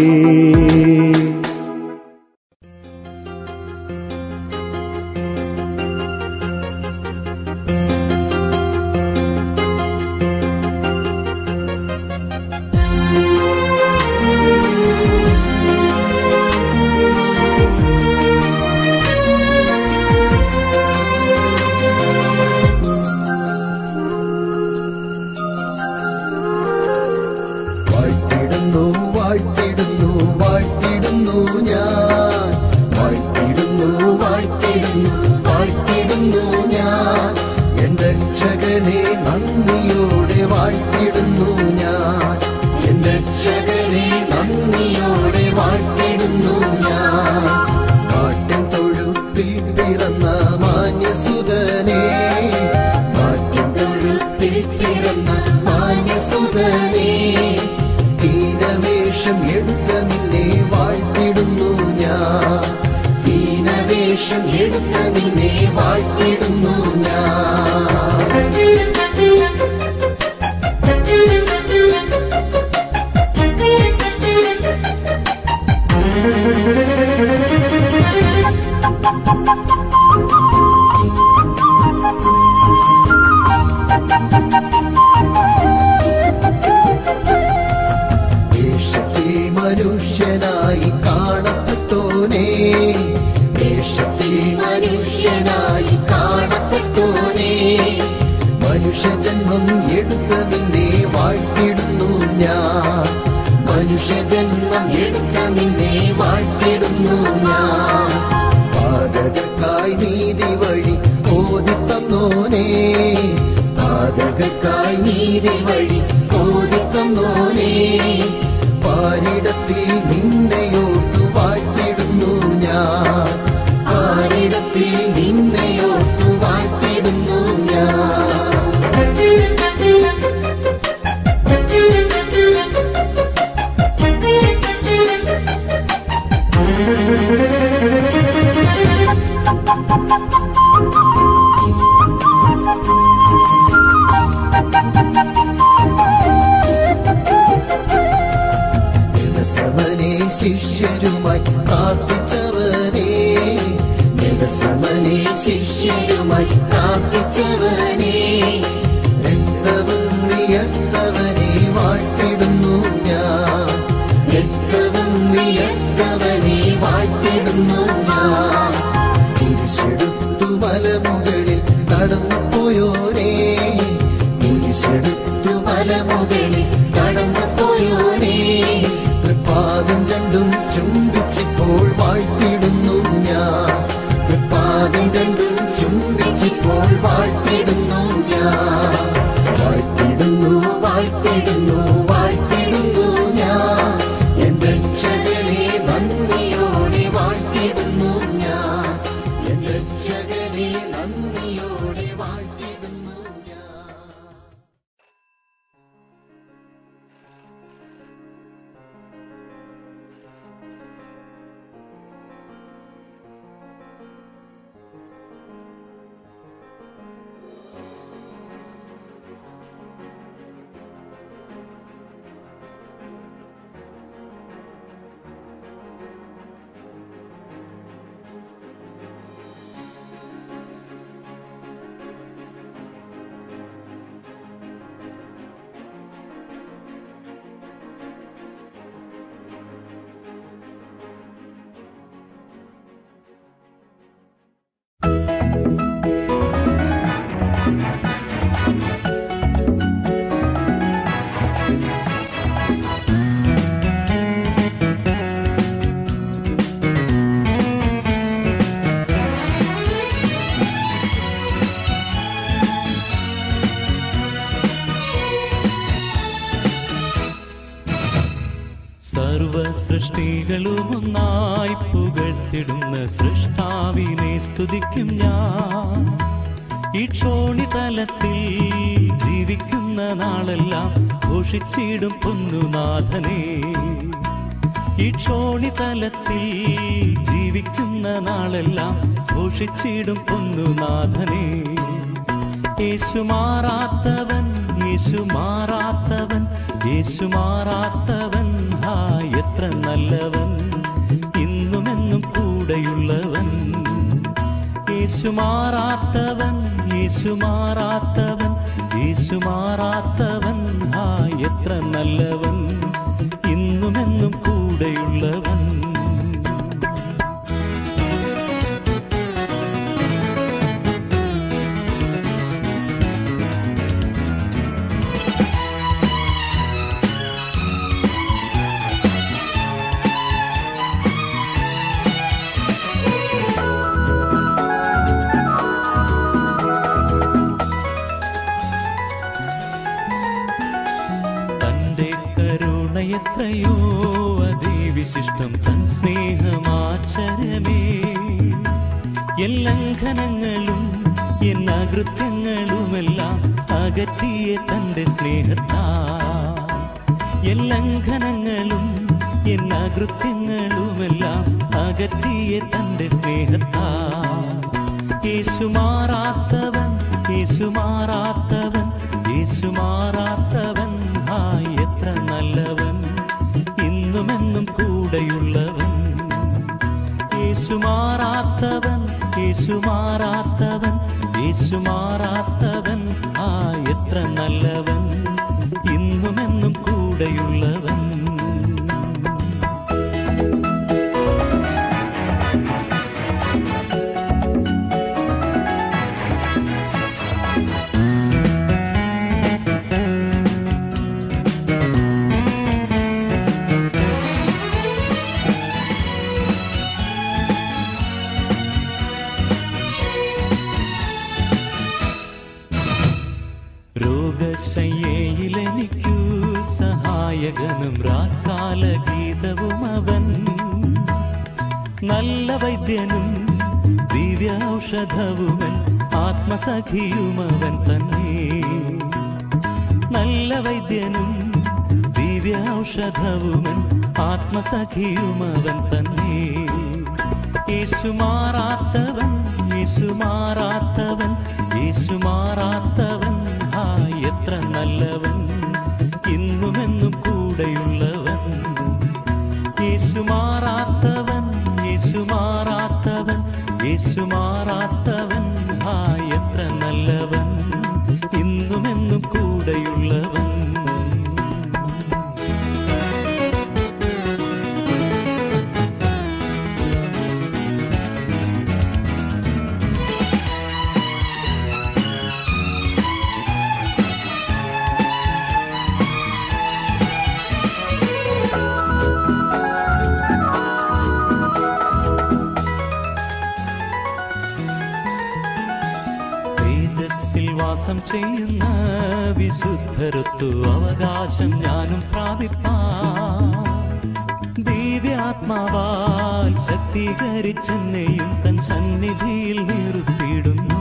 മനുഷ്യനായി കാണപ്പെട്ടോനേ, ദേശത്തിൽ മനുഷ്യനായി കാണപ്പെട്ടോനേ, മനുഷ്യജന്മം എടുത്ത നിന്നെ വാഴ്ത്തിടുന്നു ഞാൻ, മനുഷ്യജന്മം എടുത്ത നീതി വഴി ഓതിത്തന്നോനേ പാരിടത്തിൽ നിന്നെയോർത്തു വാഴ്ത്തിടുന്നു ഞാൻ പാരിടത്തിൽ നിന്നെയോർത്തു വാഴ്ത്തിടുന്നു ഞാൻ ശിഷ്യരുമായി പ്രാർത്ഥിച്ചവനേ നിരസമനെ ശിഷ്യരുമായി പ്രാർത്ഥിച്ചവനേ രക്തവും വിയർത്തവനെ വാഴ്ത്തിടുന്നു ഞാൻ രക്തവും വിയർത്തവനെ വാഴ്ത്തിടുന്നു ഞാൻ കുരിശെടുത്തു മലമുകളിൽ നടന്നു പോയോനേ കുരിശെടുത്തു മലമുകളിൽ നടന്നു പോയോനേ പാദം രണ്ടും ചുംബിച്ചിപ്പോൾ വാഴ്ത്തിടുന്നു ഞാൻ പാദം രണ്ടും ചുംബിച്ചിപ്പോൾ വാഴ്ത്തിടുന്നു ഞാൻ വാഴ്ത്തിടുന്നു വാഴ്ത്തിടുന്നു വാഴ്ത്തിടുന്നു ഞാൻ എൻ രക്ഷകനെ നന്ദിയോടെ വാഴ്ത്തിടുന്നു ഞാൻ എൻ രക്ഷകനെ നന്ദിയോടെ വാഴ്ത്തിടുന്നു ഞാൻ. സൃഷ്ടികളുമൊന്നായി പുകഴ്ത്തിടുന്ന സൃഷ്ടാവിനെ സ്തുതിക്കും ഞാൻ ഈ ക്ഷോണിതലത്തിൽ ജീവിക്കുന്ന നാളെല്ലാം ഘോഷിച്ചിടും പൊന്നുനാഥനെ ഈ ക്ഷോണിതലത്തിൽ ജീവിക്കുന്ന നാളെല്ലാം ഘോഷിച്ചിടും പൊന്നുനാഥനെ യേശു മാറാത്തവൻ യേശു മാറാത്തവൻ യേശു മാറാത്തവൻ ഹാ എത്ര നല്ലവൻ ഇന്നുമെന്നും കൂടെയുള്ളവൻ യേശു മാറാത്തവൻ യേശു മാറാത്തവൻ യേശു മാറാത്തവൻ ഹാ എത്ര നല്ലവൻ ഇന്നുമെന്നും കൂടെയുള്ളവൻ എത്രയോ അതിവിശിഷ്ടം തൻ സ്നേഹമാചരമേ എല്ലംഘനങ്ങളും എന്നകൃത്യങ്ങളുമെല്ലാം അകറ്റിയ തന്റെ സ്നേഹത്താ എല്ലംഘനങ്ങളും എന്നകൃത്യങ്ങളുമെല്ലാം അകറ്റിയ തന്റെ സ്നേഹത്താ യേശു മാറാത്തവൻ യേശു മാറാത്തവൻ യേശു മാറാത്തവൻ ഹാ എത്ര നല്ലവൻ ഇന്നുമെന്നും കൂടെയുള്ളവൻ യേശു മാറാത്തവൻ യേശു മാറാത്തവൻ യേശു മാറാത്തവൻ ഹാ എത്ര നല്ലവൻ ഇന്നുമെന്നും കൂടെയുള്ളവൻ രോഗശയ്യ നായകനും രാക്കാല ഗീതവും അവൻ, നല്ല വൈദ്യനും ദിവ്യ ഔഷധവുമൻ, ആത്മസഖിയുമവൻ തന്നെ. നല്ല വൈദ്യനും ദിവ്യ ഔഷധവുമൻ, ആത്മസഖിയുമവൻ തന്നെ. യേശു മാറാത്തവൻ, യേശു മാറാത്തവൻ, യേശു മാറാത്തവൻ, ആ എത്ര നല്ലവൻ, ഇന്നുമെന്നും കൂടെയുള്ളവൻ. യേശു മാറാത്തവൻ, യേശു മാറാത്തവൻ, യേശു മാറാത്തവൻ, ആ എത്ര നല്ലവൻ, ഇന്നുമെന്നും കൂടെയുള്ളവൻ. വാസം ചെയ്യുന്ന വിശുദ്ധരത്തു അവകാശം ഞാനും പ്രാപിപ്പാൻ, ദിവ്യാത്മാവാൽ ശക്തീകരിച്ചെന്നെയും തൻ സന്നിധിയിൽ നിർത്തിയിടുന്നു.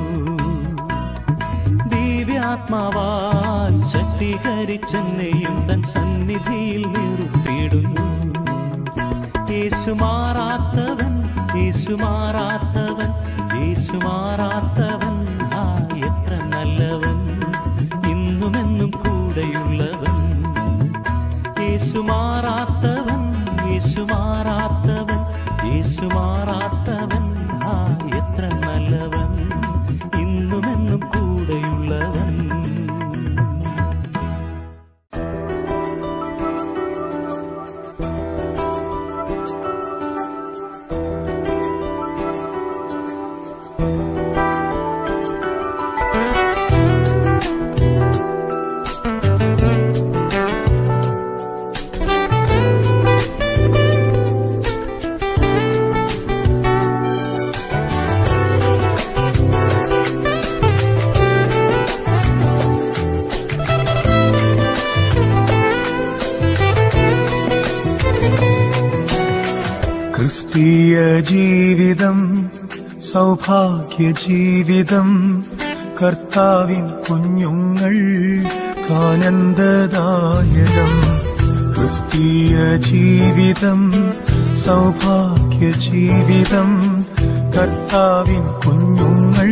ദിവ്യാത്മാവാൽ ശക്തീകരിച്ചെന്നെയും തൻ സന്നിധിയിൽ നിർത്തിയിടുന്നു. യേശു മാറാത്തവൻ, യേശു മാറാത്തവൻ, യേശു മാറാത്തവൻ, ആ എത്ര നല്ലവൻ, ഇന്നുമെന്നും കൂടെയുള്ളവൻ. യേശു മാറാത്തവൻ, യേശു മാറാത്തവൻ, യേശു മാറാത്തവൻ, ആ എത്ര നല്ലവൻ, ഇന്നുമെന്നും കൂടെയുള്ളവൻ. ക്രിസ്തീയ ജീവിതം സൗഭാഗ്യ ജീവിതം, കർത്താവിൻ കുഞ്ഞുങ്ങൾ ആനന്ദദായകം. ക്രിസ്തീയ ജീവിതം സൗഭാഗ്യ ജീവിതം, കർത്താവിൻ കുഞ്ഞുങ്ങൾ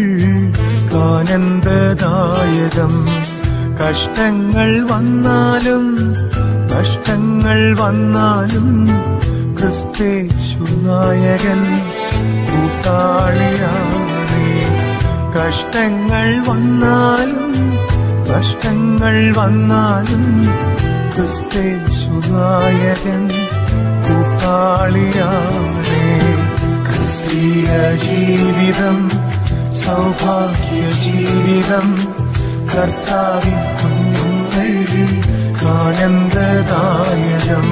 ആനന്ദദായകം. കഷ്ടങ്ങൾ വന്നാലും കഷ്ടങ്ങൾ വന്നാലും ക്രിസ്തേശു നായകൻ കൂട്ടാളിയാണേ. കഷ്ടങ്ങൾ വന്നാലും കഷ്ടങ്ങൾ വന്നാലും ക്രിസ്തേശു നായകൻ കൂട്ടാളിയാണേ. ക്രിസ്തീയ ജീവിതം സൗഭാഗ്യ ജീവിതം, കർത്താവിൻ കുഞ്ഞുങ്ങൾ ആനന്ദദായകം.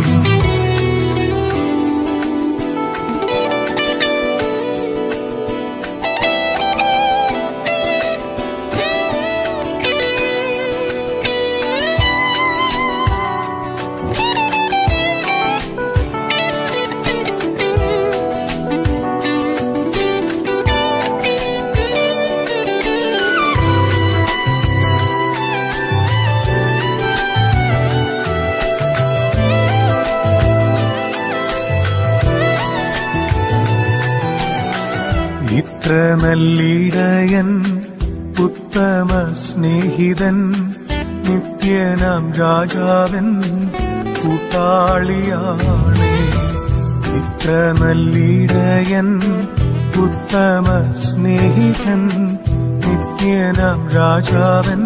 ഇത്ര നല്ലിടയൻ ഉത്തമ സ്നേഹിതൻ, നിത്യനാം രാജാവൻ കൂട്ടാളിയാണേ. ഇത്ര നല്ലിടയൻ ഉത്തമ സ്നേഹിതൻ, നിത്യനാം രാജാവൻ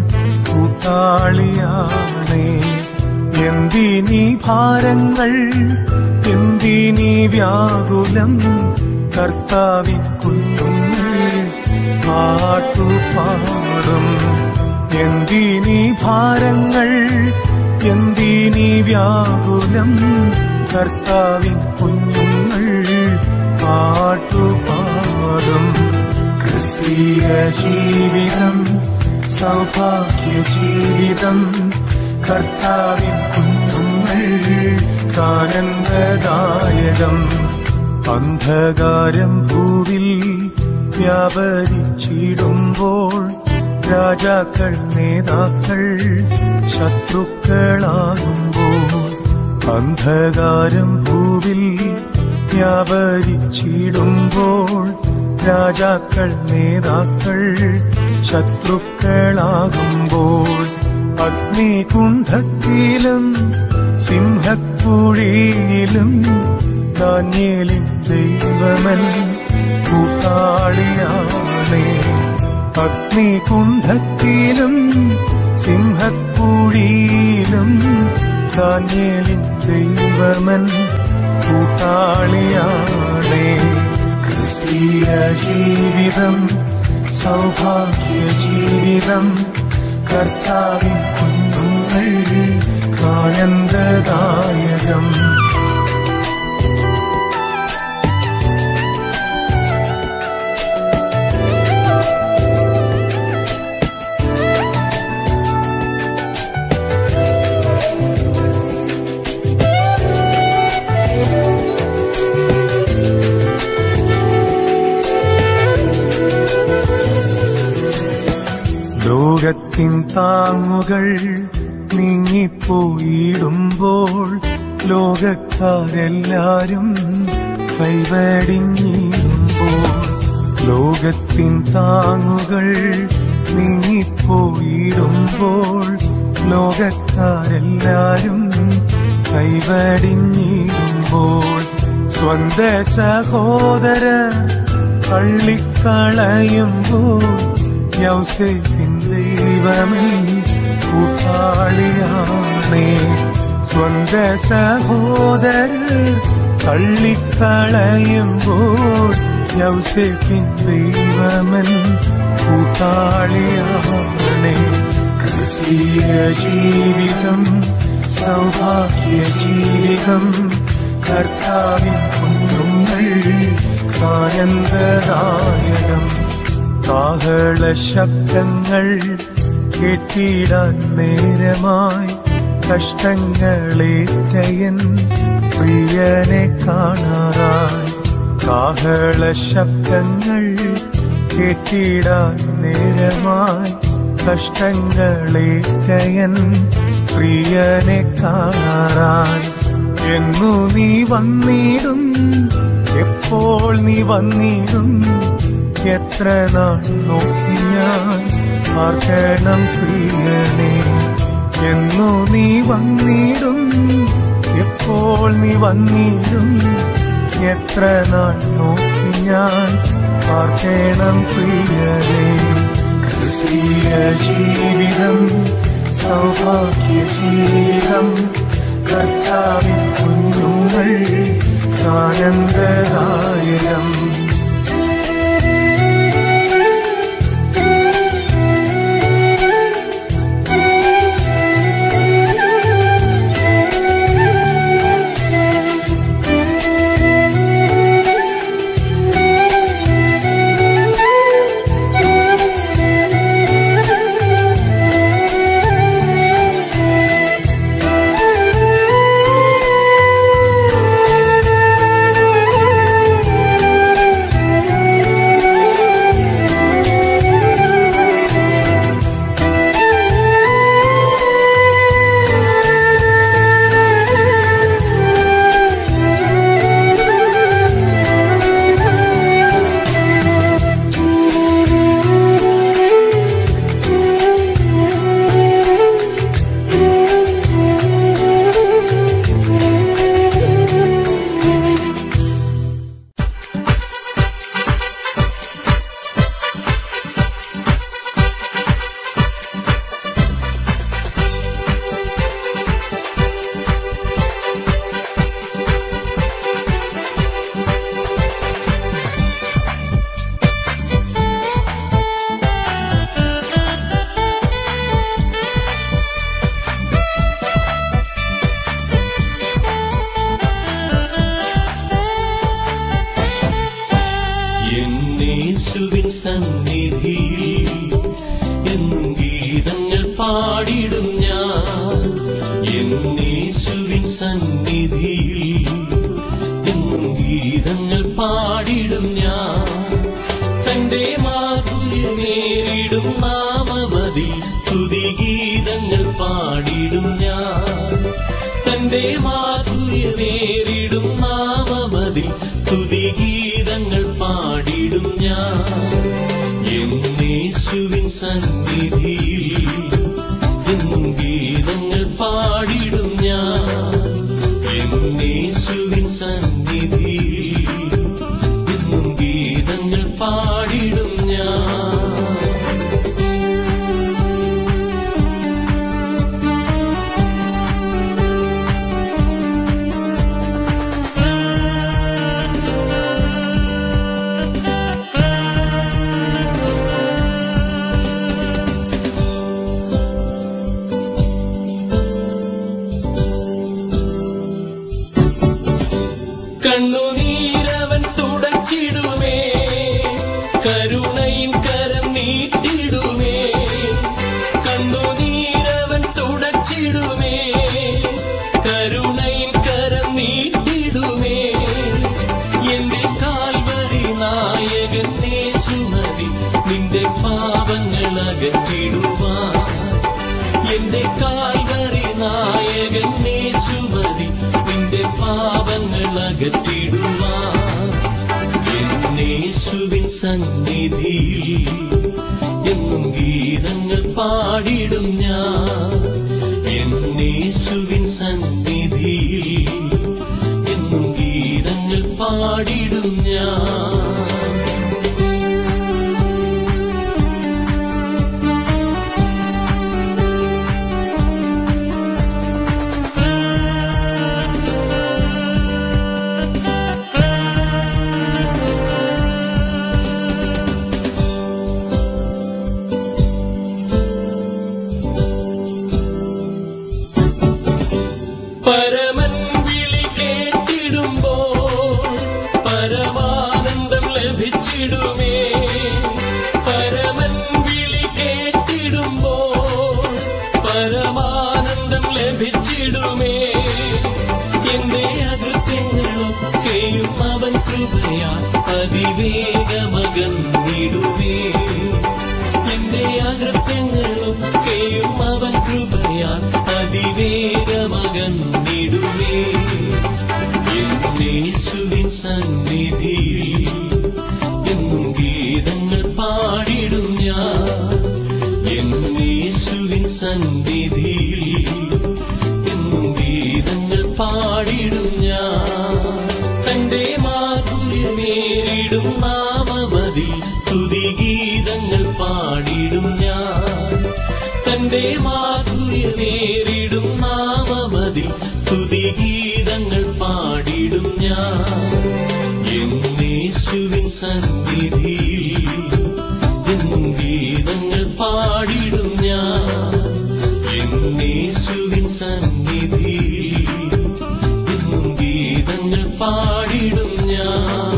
കൂട്ടാളിയാണേ. എന്തിനീ ഭാരങ്ങൾ, എന്തിനീ വ്യാകുലം, കർത്താവിൻ കുഞ്ഞുങ്ങൾ പാട്ടുപാടും. എന്തിനീ ഭാരങ്ങൾ, എന്തിനീ വ്യാകുലം, കർത്താവിൻ കുഞ്ഞുങ്ങൾ പാട്ടുപാടും. ക്രിസ്തീയ ജീവിതം സൗഭാഗ്യ ജീവിതം, കർത്താവിൻ കുഞ്ഞുങ്ങൾ ആനന്ദദായകം. അന്ധകാരം ഭൂവിൽ വ്യാപരിച്ചിടുമ്പോൾ രാജാക്കൾ നേതാക്കൾ ശത്രുക്കളാകുമ്പോൾ, അന്ധകാരം ഭൂവിൽ വ്യാപരിച്ചിടുമ്പോൾ രാജാക്കൾ നേതാക്കൾ ശത്രുക്കളാകുമ്പോൾ, അഗ്നികുണ്ഠത്തിലും സിംഹക്കുഴിയിലും ദാനിയേലിൻ ദൈവമൻ കൂട്ടാളിയാണേ. അഗ്നികുണ്ഠത്തിലും സിംഹക്കുഴിയിലും ദാനിയേലിൻ ദൈവമൻ കൂട്ടാളിയാണേ. ക്രിസ്തീയ ജീവിതം സൗഭാഗ്യ ജീവിതം, കർത്താവിൻ കുഞ്ഞുങ്ങൾ ആനന്ദദായകം. ലോകത്തിൻ താങ്ങുകൾ നീങ്ങിപ്പോയിടുമ്പോൾ ലോകക്കാരെല്ലാരും കൈവടിഞ്ഞിടുമ്പോൾ, ലോകത്തിൻ താങ്ങുകൾ നീങ്ങിപ്പോയിടുമ്പോൾ ലോകക്കാരെല്ലാരും കൈവടിഞ്ഞിടുമ്പോൾ, സ്വന്ത സഹോദര തള്ളിക്കളയുമ്പോൾ യൗസേപ്പിൻ ദൈവമൻ കൂട്ടാളിയാണേ. സ്വന്ത സഹോദരർ തള്ളിക്കളയുമ്പോൾ യൗസേപ്പിൻ ദൈവമൻ കൂട്ടാളിയാണേ. ക്രിസ്തീയ ജീവിതം സൗഭാഗ്യ ജീവിതം, കർത്താവിൻ കുഞ്ഞുങ്ങൾ ആനന്ദദായകം. കാഹള ശബ്ദങ്ങൾ കേട്ടിടാൻ നേരമായി കഷ്ടങ്ങളേറ്റയൻ പ്രിയനെ കാണാറായി. കാഹള ശബ്ദങ്ങൾ കേട്ടിടാൻ നേരമായി കഷ്ടങ്ങളേറ്റയൻ പ്രിയനെ കാണാറായി. എന്നു നീ വന്നിടും, എപ്പോൾ നീ വന്നിടും, എത്ര നാൾ നോക്കി ഞാൻ പാർക്കണം പ്രിയനെ. എന്നു നീ വന്നിടും, എപ്പോൾ നീ വന്നിടും, എത്ര നാൾ നോക്കി ഞാൻ പാർക്കണം പ്രിയനെ. ക്രിസ്തീയ ജീവിതം സൗഭാഗ്യ ജീവിതം, കർത്താവിൻ കുഞ്ഞുങ്ങൾ ആനന്ദദായകം. യേശുവിൻ സന്നിധിയിൽ എന്നും ഗീതങ്ങൾ പാടിടും ഞാൻ. യേശുവിൻ സന്നിധിയിൽ എന്നും ഗീതങ്ങൾ പാടിടും ഞാൻ. തന്റെ മാധുര്യമേറിടും നാമമതിൽ സ്തുതിഗീതങ്ങൾ പാടിടും ഞാൻ. തന്റെ മാധുര്യമേറിടും നാമമതിൽ സ്തുതിഗീതങ്ങൾ പാടിടും ഞാൻ. യേശുവിൻ സന്നിധിയിൽ എന്നും ഗീതങ്ങൾ പാടിടും ഞാൻ. യേശുവിൻ സന്നിധിയിൽ എന്നും ഗീതങ്ങൾ പാടിടും ഞാൻ. കണ്ണുനീരവൻ തുടച്ചിടുമേ, കരുണയിൻ കരം നീട്ടിടുമേ. കണ്ണുനീരവൻ തുടച്ചിടുമേ, കരുണയിൻ കരം നീട്ടിടുമേ. എന്റെ കാൽവരി നായകൻ യേശുമതി, നിന്റെ പാപങ്ങൾ അകറ്റിടുവാൻ. എന്റെ കാൽവരി നായകൻ യേശുമതി, നിന്റെ പാപങ്ങൾ അകറ്റിടുവാൻ. യേശുവിൻ സന്നിധിയിൽ എന്നും ഗീതങ്ങൾ പാടിടും ഞാൻ. യേശുവിൻ സന്നിധിയിൽ എന്നും ഗീതങ്ങൾ പാടിടും ഞാൻ. പരമൻ വിളി കേട്ടിടുമ്പോൾ പരമാനന്ദം ലഭിച്ചിടുമേ. പരമൻ വിളി കേട്ടിടുമ്പോൾ പരമാനന്ദം ലഭിച്ചിടുമേ. എന്റെ അകൃത്യങ്ങളൊക്കെയും അവൻ കൃപയാൽ അതിവേഗമകന്നിടുമേ. എന്റെ അകൃത്യങ്ങളൊക്കെയും അവൻ കൃപയാൽ അതിവേഗമകന്നിടുമേ. യേശുവിൻ സന്നിധിയിൽ എന്നും ഗീതങ്ങൾ പാടിടും ഞാൻ. യേശുവിൻ സന്നിധിയിൽ എന്നും ഗീതങ്ങൾ പാടിടും ഞാൻ. തന്റെ മാധുര്യമേറിടും നാമമതിൽ സ്തുതിഗീതങ്ങൾ പാടിടും ഞാൻ. തന്റെ മാധുര്യമേറിടും നാമമതിൽ സ്തുതിഗീതങ്ങൾ പാടിടും ഞാൻ. യേശുവിൻ സന്നിധിയിൽ എന്നും ഗീതങ്ങൾ പാടിടും ഞാൻ. യേശുവിൻ സന്നിധിയിൽ എന്നും ഗീതങ്ങൾ പാടിടും ഞാൻ.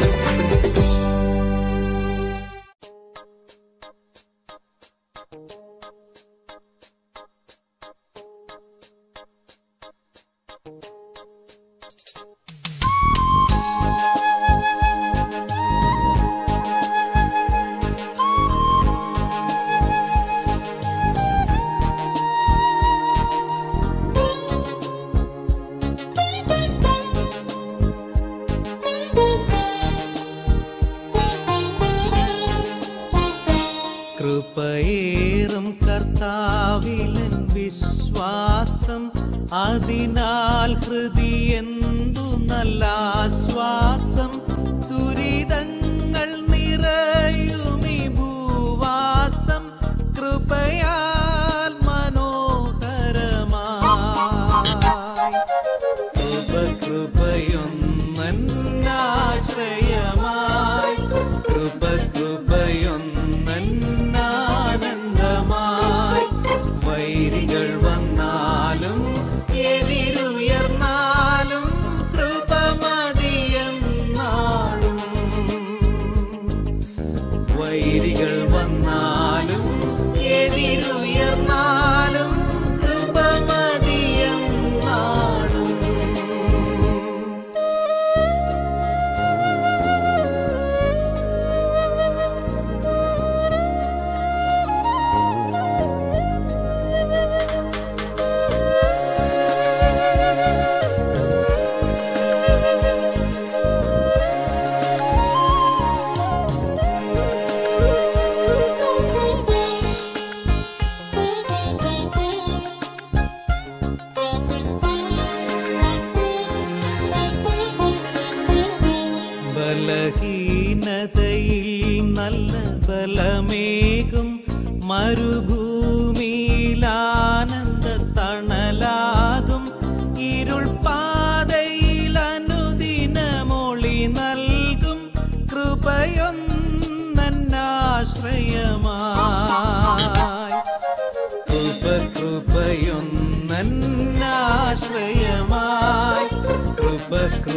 കൃപയേറും കർത്താവിലൻ വിശ്വാസം, അതിനാൽ ഹൃദയെന്തു നല്ല ആശ്വാസം. ദുരിതങ്ങൾ നിറയുമീ ഭൂവാസം, കൃപയാൽ മനോഹരമായി. കൃപ കൃപയൊന്നാശ്രയമായി, കൃപ കൃപയൊന്നാനന്ദമായി. വൈരികൾ വന്നാലും എതിരുയർന്നാലും കൃപ മതിയെന്നാളും. ബലഹീനതയിൽ നല്ല ബലമേകും മരുഭൂമിയിലാനന്ദ തണലാകും ഇരുൾ പാതയിൽ അനുദിനമൊളി നൽകും കൃപയൊന്നന്നാശ്രയമായി കൃപ കൃപയൊന്നന്നാശ്രയമായി കൃപ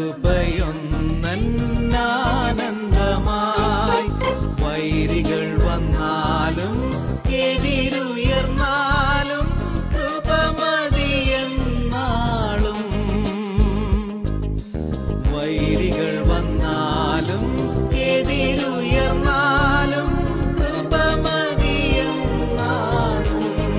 കൃപയൊന്നന്നാനന്ദമായി വൈരികൾ വന്നാലും എതിരുയർന്നാലും കൃപ മതിയെന്നാളും വൈരികൾ വന്നാലും എതിരുയർന്നാലും കൃപ മതിയെന്നാളും.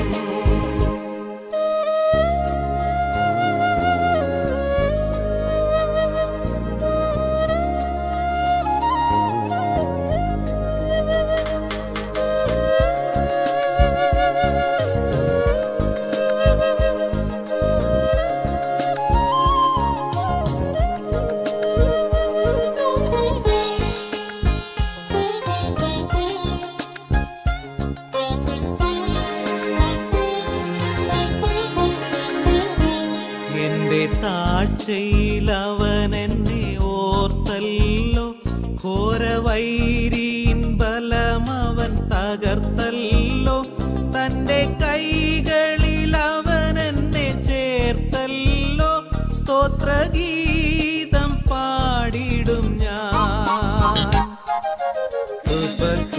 എന്റെ താഴ്ചയിൽ അവൻ എന്നെ ഓർത്തല്ലോ ഘോരവൈരീൻ ബലം അവൻ തകർത്തല്ലോ തന്റെ കൈകളിൽ അവൻ എന്നെ ചേർത്തല്ലോ സ്തോത്രഗീതം പാടിടും ഞാൻ കൃപ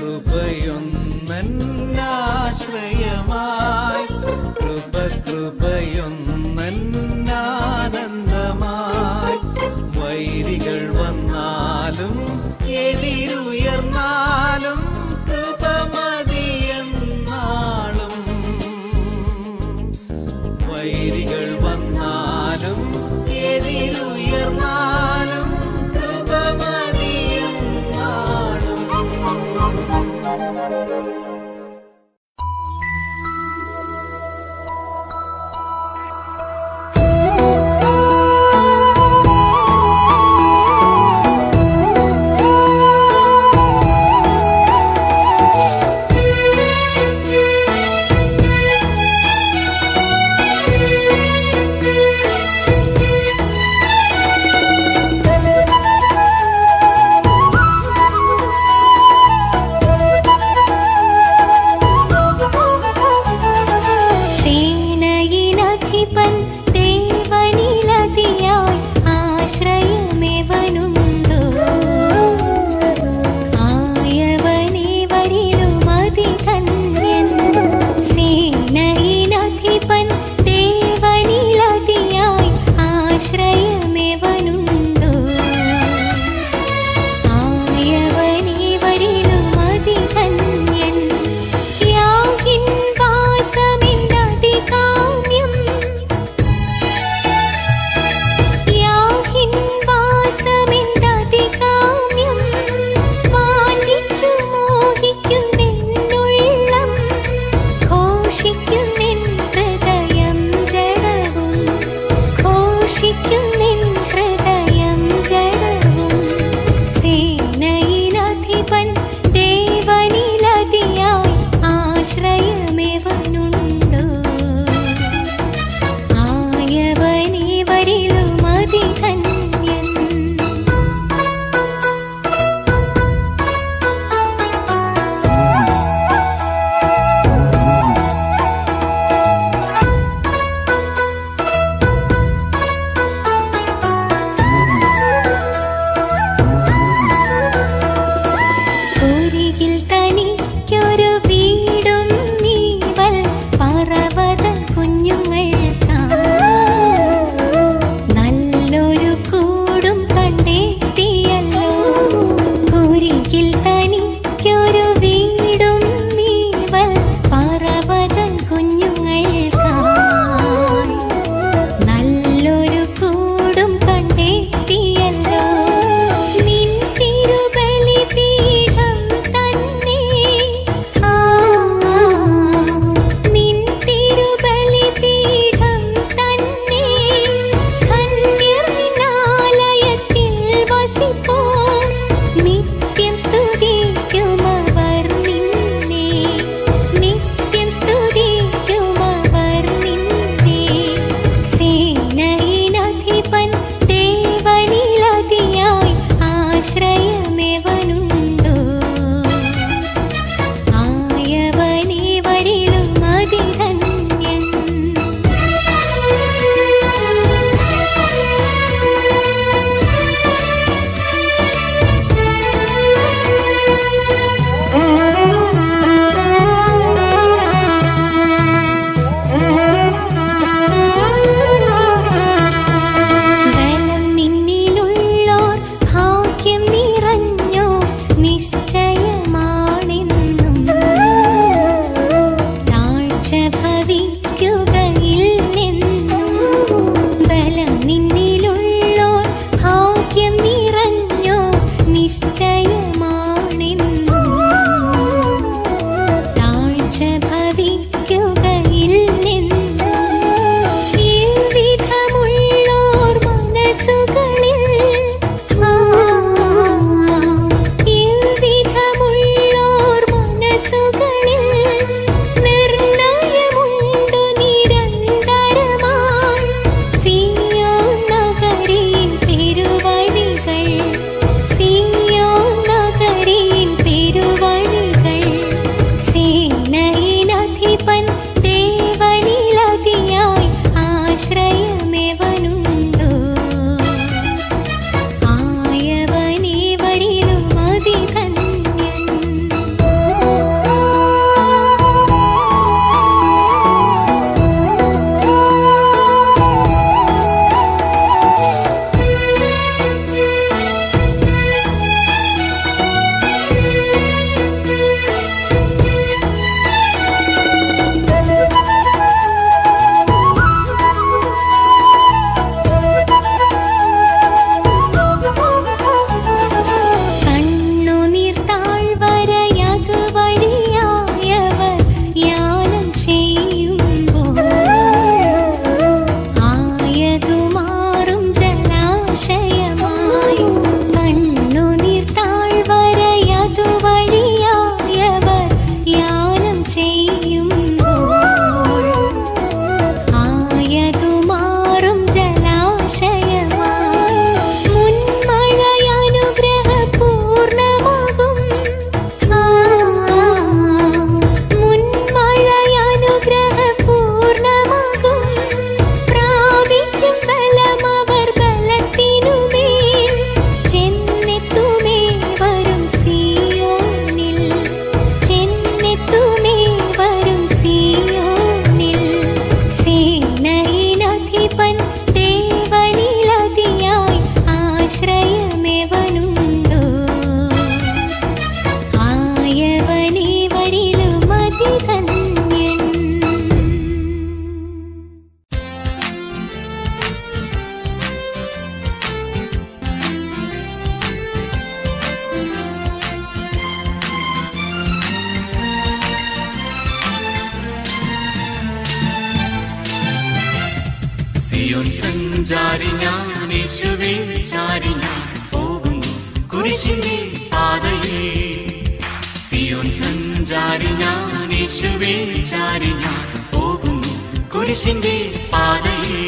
കൃപയൊന്നന്നാശ്രയമായി കൃപ കൃപയൊന്നന്നാനന്ദമായി വൈരികൾ വന്നാലും എതിരുയർന്നാലും കൃപ മതിയെന്നാളും വൈരികൾ വന്നാലും എതിരുയർന്നാലും സഞ്ചാരി ഞാൻ യേശുവേ ചാരി ഞാൻ പോകുന്നു കുരിശിന്റെ പാതയിൽ. സിയോൻ സഞ്ചാരി ഞാൻ യേശുവേ ചാരി ഞാൻ പോകുന്നു കുരിശിന്റെ പാതയിൽ.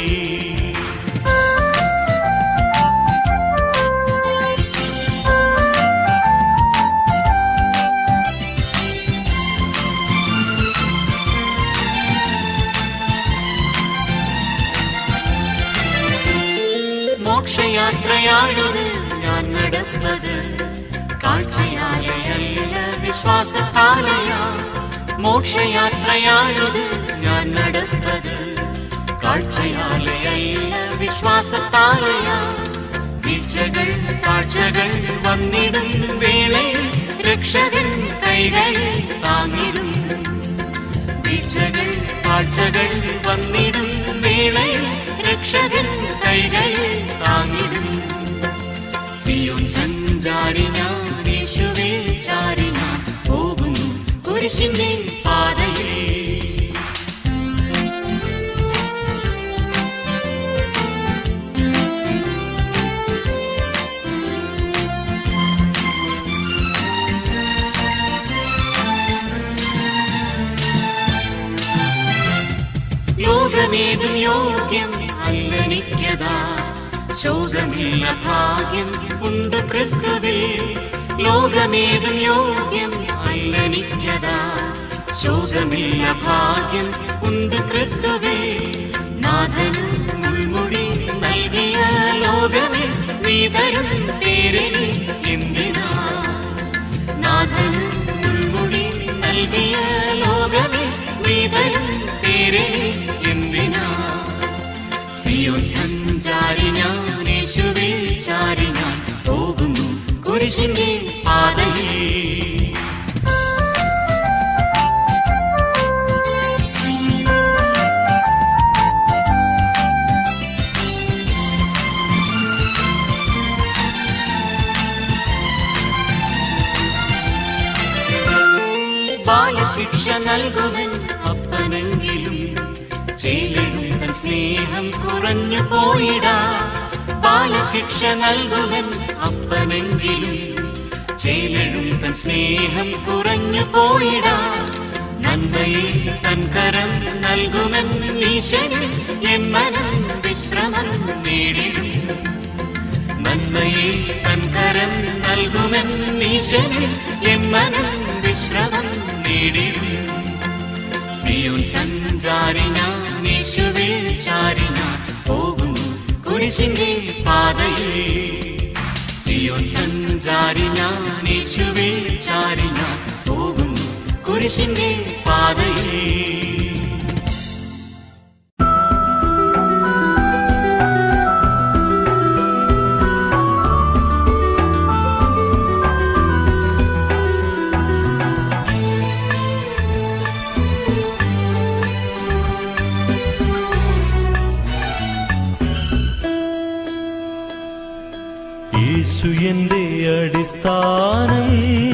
മോക്ഷയാത്രയാണത് ഞാൻ നടന്നത്, കാഴ്ചയാലയല്ല വിശ്വാസത്താലയാ. മോക്ഷയാത്രയാണത് ഞാൻ നടന്നത്, കാഴ്ചയാലയല്ല വിശ്വാസത്താലയാ. വീഴ്ചകൾ താഴ്ചകൾ വന്നിടും വേളയിൽ രക്ഷകൻ കൈകളിൽ താങ്ങിടും. വീഴ്ചകൾ താഴ്ചകൾ വന്നിടും വേളയിൽ രക്ഷകൻ കൈകളിൽ താങ്ങിടും. സിയോൻ സഞ്ചാരി ഞാൻ യേശുവേ ചാരി ഞാൻ പോകുന്നു കുരിശിന്റെ പാതയിൽ. ലോകമേതും യോഗ്യം അല്ലനിക്കതാ, ശോകമില്ല ഭാഗ്യം ഉണ്ട് ക്രിസ്തുവിൽ. ലോകമേതും യോഗ്യം അല്ലനിക്കതാ, ശോകമില്ല ഭാഗ്യം ഉണ്ട് ക്രിസ്തുവിൽ. നാഥനും മുൾമുടി നൽകിയ ലോകമേ നീ തരും പേരിൽ എന്തിനാ. നാഥനും മുൾമുടി നൽകിയ ലോകമേ നീ തരും പേരിൽ എന്തിനാ. സിയോൻ സഞ്ചാരി ഞാൻ യേശുവേ ചാരി ഞാൻ പോകുന്നു കുരിശിന്റെ പാതയിൽ. ബാലശിക്ഷ നൽകുവൻ അപ്പനെങ്കിലും ചേലഴും തൻ സ്നേഹം കുറഞ്ഞു പോയിടാ. ബാലശിക്ഷ നൽകുവൻ അപ്പനെങ്കിലും ചേലഴും തൻ സ്നേഹം കുറഞ്ഞു പോയിടാ. നന്മയെ തൻ കരം നൽകുമെൻ ഈശന് എൻ മനം വിശ്രമം നേടിടും. നന്മയെ തൻ കരം നൽകുമെൻ ഈശന് എൻ മനം വിശ്രമം നേടിടും. സിയോൻ സഞ്ചാരി ഞാൻ യേശുവേ ചാരി ഞാൻ പോകുന്നു കുരിശിന്റെ പാതയിൽ. സിയോൻ സഞ്ചാരി ഞാൻ യേശുവേ ചാരി ഞാൻ പോകുന്നു കുരിശിന്റെ പാതയിൽ. യേശു എന്റെ അടിസ്ഥാനം,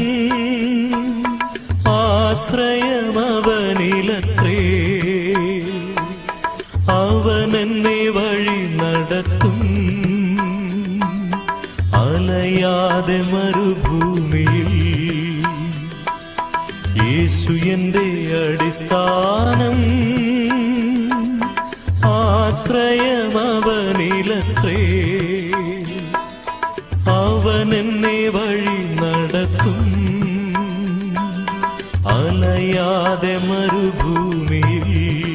ആശ്രയമവനിലത്രേ. അവനെന്നെ വഴി നടത്തും, അലയാതെ മരുഭൂമിയിൽ. യേശു എന്റെ അടിസ്ഥാനം, ആശ്രയമവനിലത്രേ. അവനെന്നെ വഴി നടത്തും, അലയാതെ മരുഭൂമിയിൽ.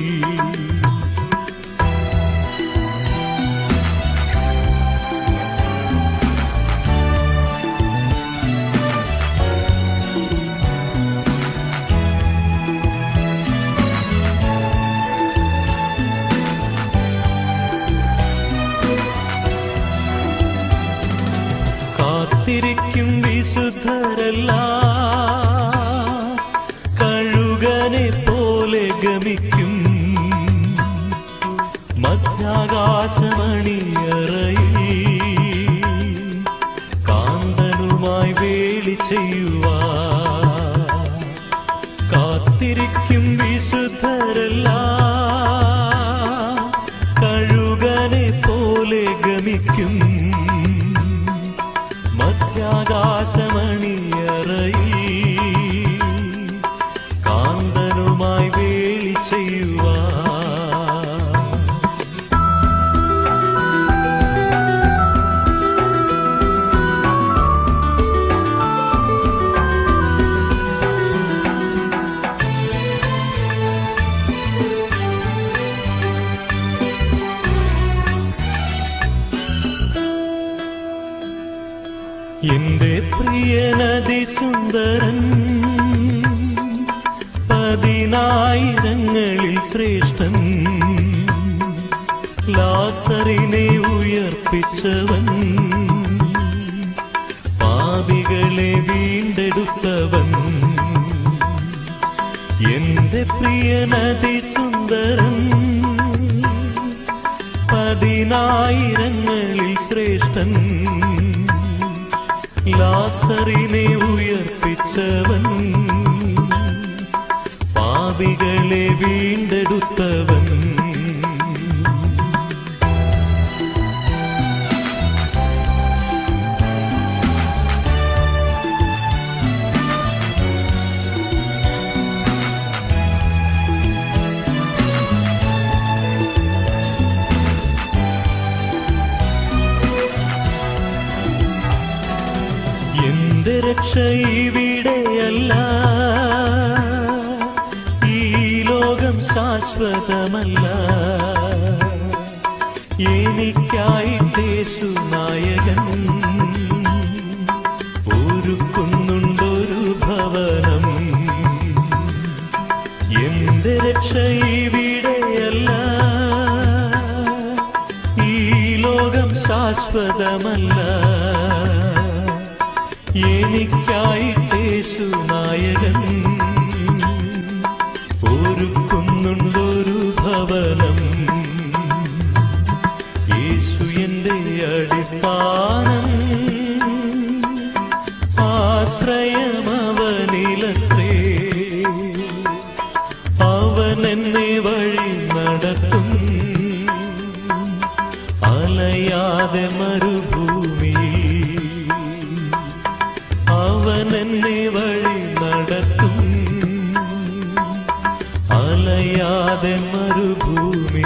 കാത്തിരിക്കും വിശുദ്ധരെല്ലാം കഴുകനെ പോലെ ഗമിക്കും. മധ്യാകാശമണിയറയിൽ കാന്തനുമായി വേളി ചെയ്യുവാൻ. കാത്തിരിക്കും വിശുദ്ധരെല്ലാം കഴുകനെ ഗമിക്കും മധ്യാകാശമണിയറയിൽ കാന്തനുമായി വേളി ചെയ്യുവാൻ. എന്റെ പ്രിയനദി സുന്ദരൻ പതിനായിരങ്ങളിൽ ശ്രേഷ്ഠൻ ലാസറിനെ ഉയർപ്പിച്ചവൻ പാപികളെ വീണ്ടെടുത്തവൻ. എന്റെ പ്രിയനദി സുന്ദരൻ പതിനായിരങ്ങളിൽ ശ്രേഷ്ഠൻ ലാസറിനെ ഉയർപ്പിച്ചവൻ പാപികളെ വീണ്ടെടുത്തവൻ. എന്റെ രക്ഷ ഇവിടെയല്ല, ഈ ലോകം ശാശ്വതമല്ല. എനിക്കായിട്ടേശു നായകൻ ഒരുക്കുന്നുണ്ടൊരു ഭവനം. എന്റെ രക്ഷ ഇവിടെയല്ല, ഈ ലോകം ശാശ്വതമല്ല. എനിക്കായിട്ടേശു നായകൻ ഒരുക്കുന്നുണ്ടൊരു ഭവനം. യേശു എന്റെ അടിസ്ഥാനം, ആശ്രയമവനിലത്രേ. അവൻ എന്നെ വഴി നടത്തും അലയാതെ മരുഭൂമി. അവൻ എന്നെ വഴി നടത്തും അലയാതെ മരുഭൂമി.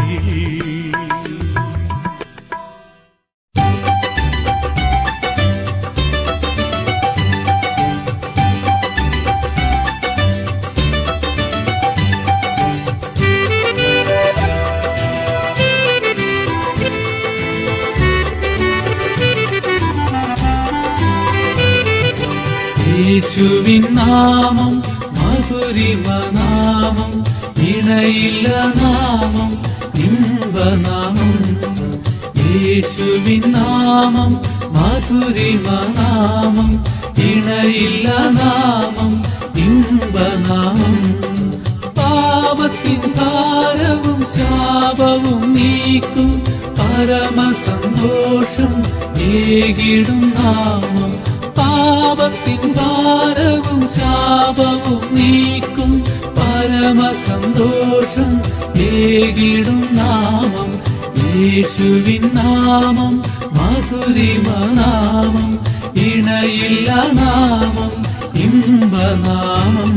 യേശുവിൻ നാമം മധുരിമ നാമം, ഇണയില്ല നാമം, ഇമ്പനാമം. യേശുവിൻ നാമം മധുരിമ നാമം, ഇണയില്ല നാമം, ഇമ്പനാമം. പാപത്തിൻ ഭാരവും ശാപവും നീക്കും പരമസന്തോഷം ഏകിടും നാമം. പാപത്തിൻ ഭാരവും ശാപവും നീക്കും പരമസന്തോഷം ഏകിടും നാമം. യേശുവിൻ നാമം മധുരിമ നാമം, ഇണയില്ല നാമം, ഇമ്പനാമം.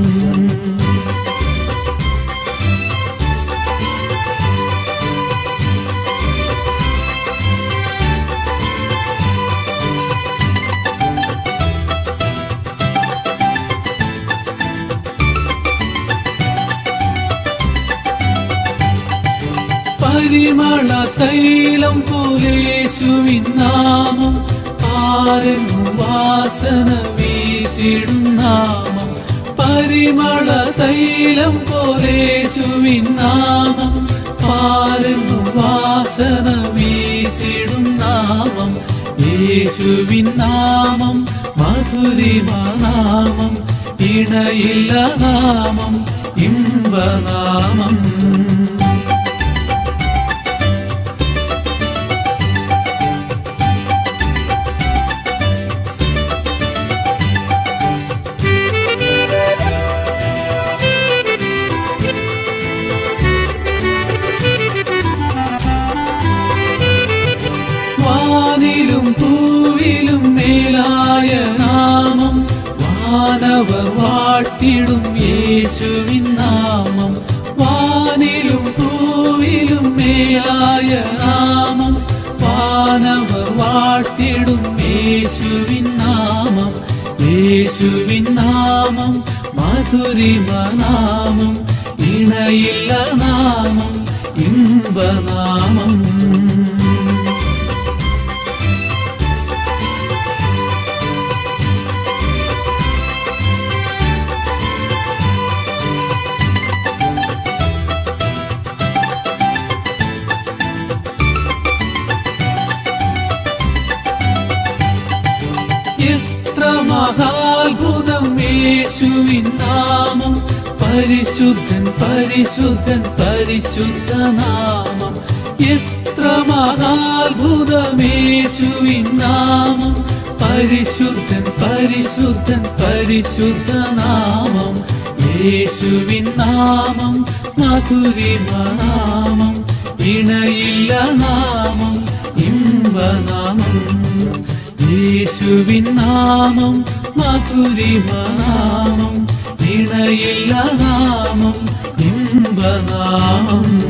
പരിമള തൈലം പോലേശുവിൻ നാമം, ആരെന്നു വാസന വീശിടും നാമം. പരിമള തൈലം പോലേശുവിൻ നാമം, ആരെന്നു വാസന വീശിടും നാമം. യേശുവിൻ നാമം മധുരിമ നാമം, ഇണയില്ല നാമം, ഇമ്പനാമം. വാനവർ വാഴ്ത്തിടും യേശുവിൻ നാമം, വാനിലും ഭൂവിലും മേലായ നാമം. വാനവർ വാഴ്ത്തിടും യേശുവിൻ നാമം, യേശുവിൻ നാമം മധുരിമ നാമം, ഇണയില്ല നാമം, ഇമ്പനാമം. എത്ര മഹാത്ഭുതം യേശുവിൻ നാമം, പരിശുദ്ധൻ പരിശുദ്ധൻ പരിശുദ്ധ നാമം. എത്ര മഹാത്ഭുതം യേശുവിൻ നാമം, പരിശുദ്ധൻ പരിശുദ്ധൻ പരിശുദ്ധ നാമം. യേശുവിൻ നാമം മധുരിമ നാമം, ഇണയില്ല നാമം, ഇമ്പനാമം. യേശുവിൻ നാമം മധുരിമ നാമം, ഇണയില്ല നാമം, ഇമ്പനാമം.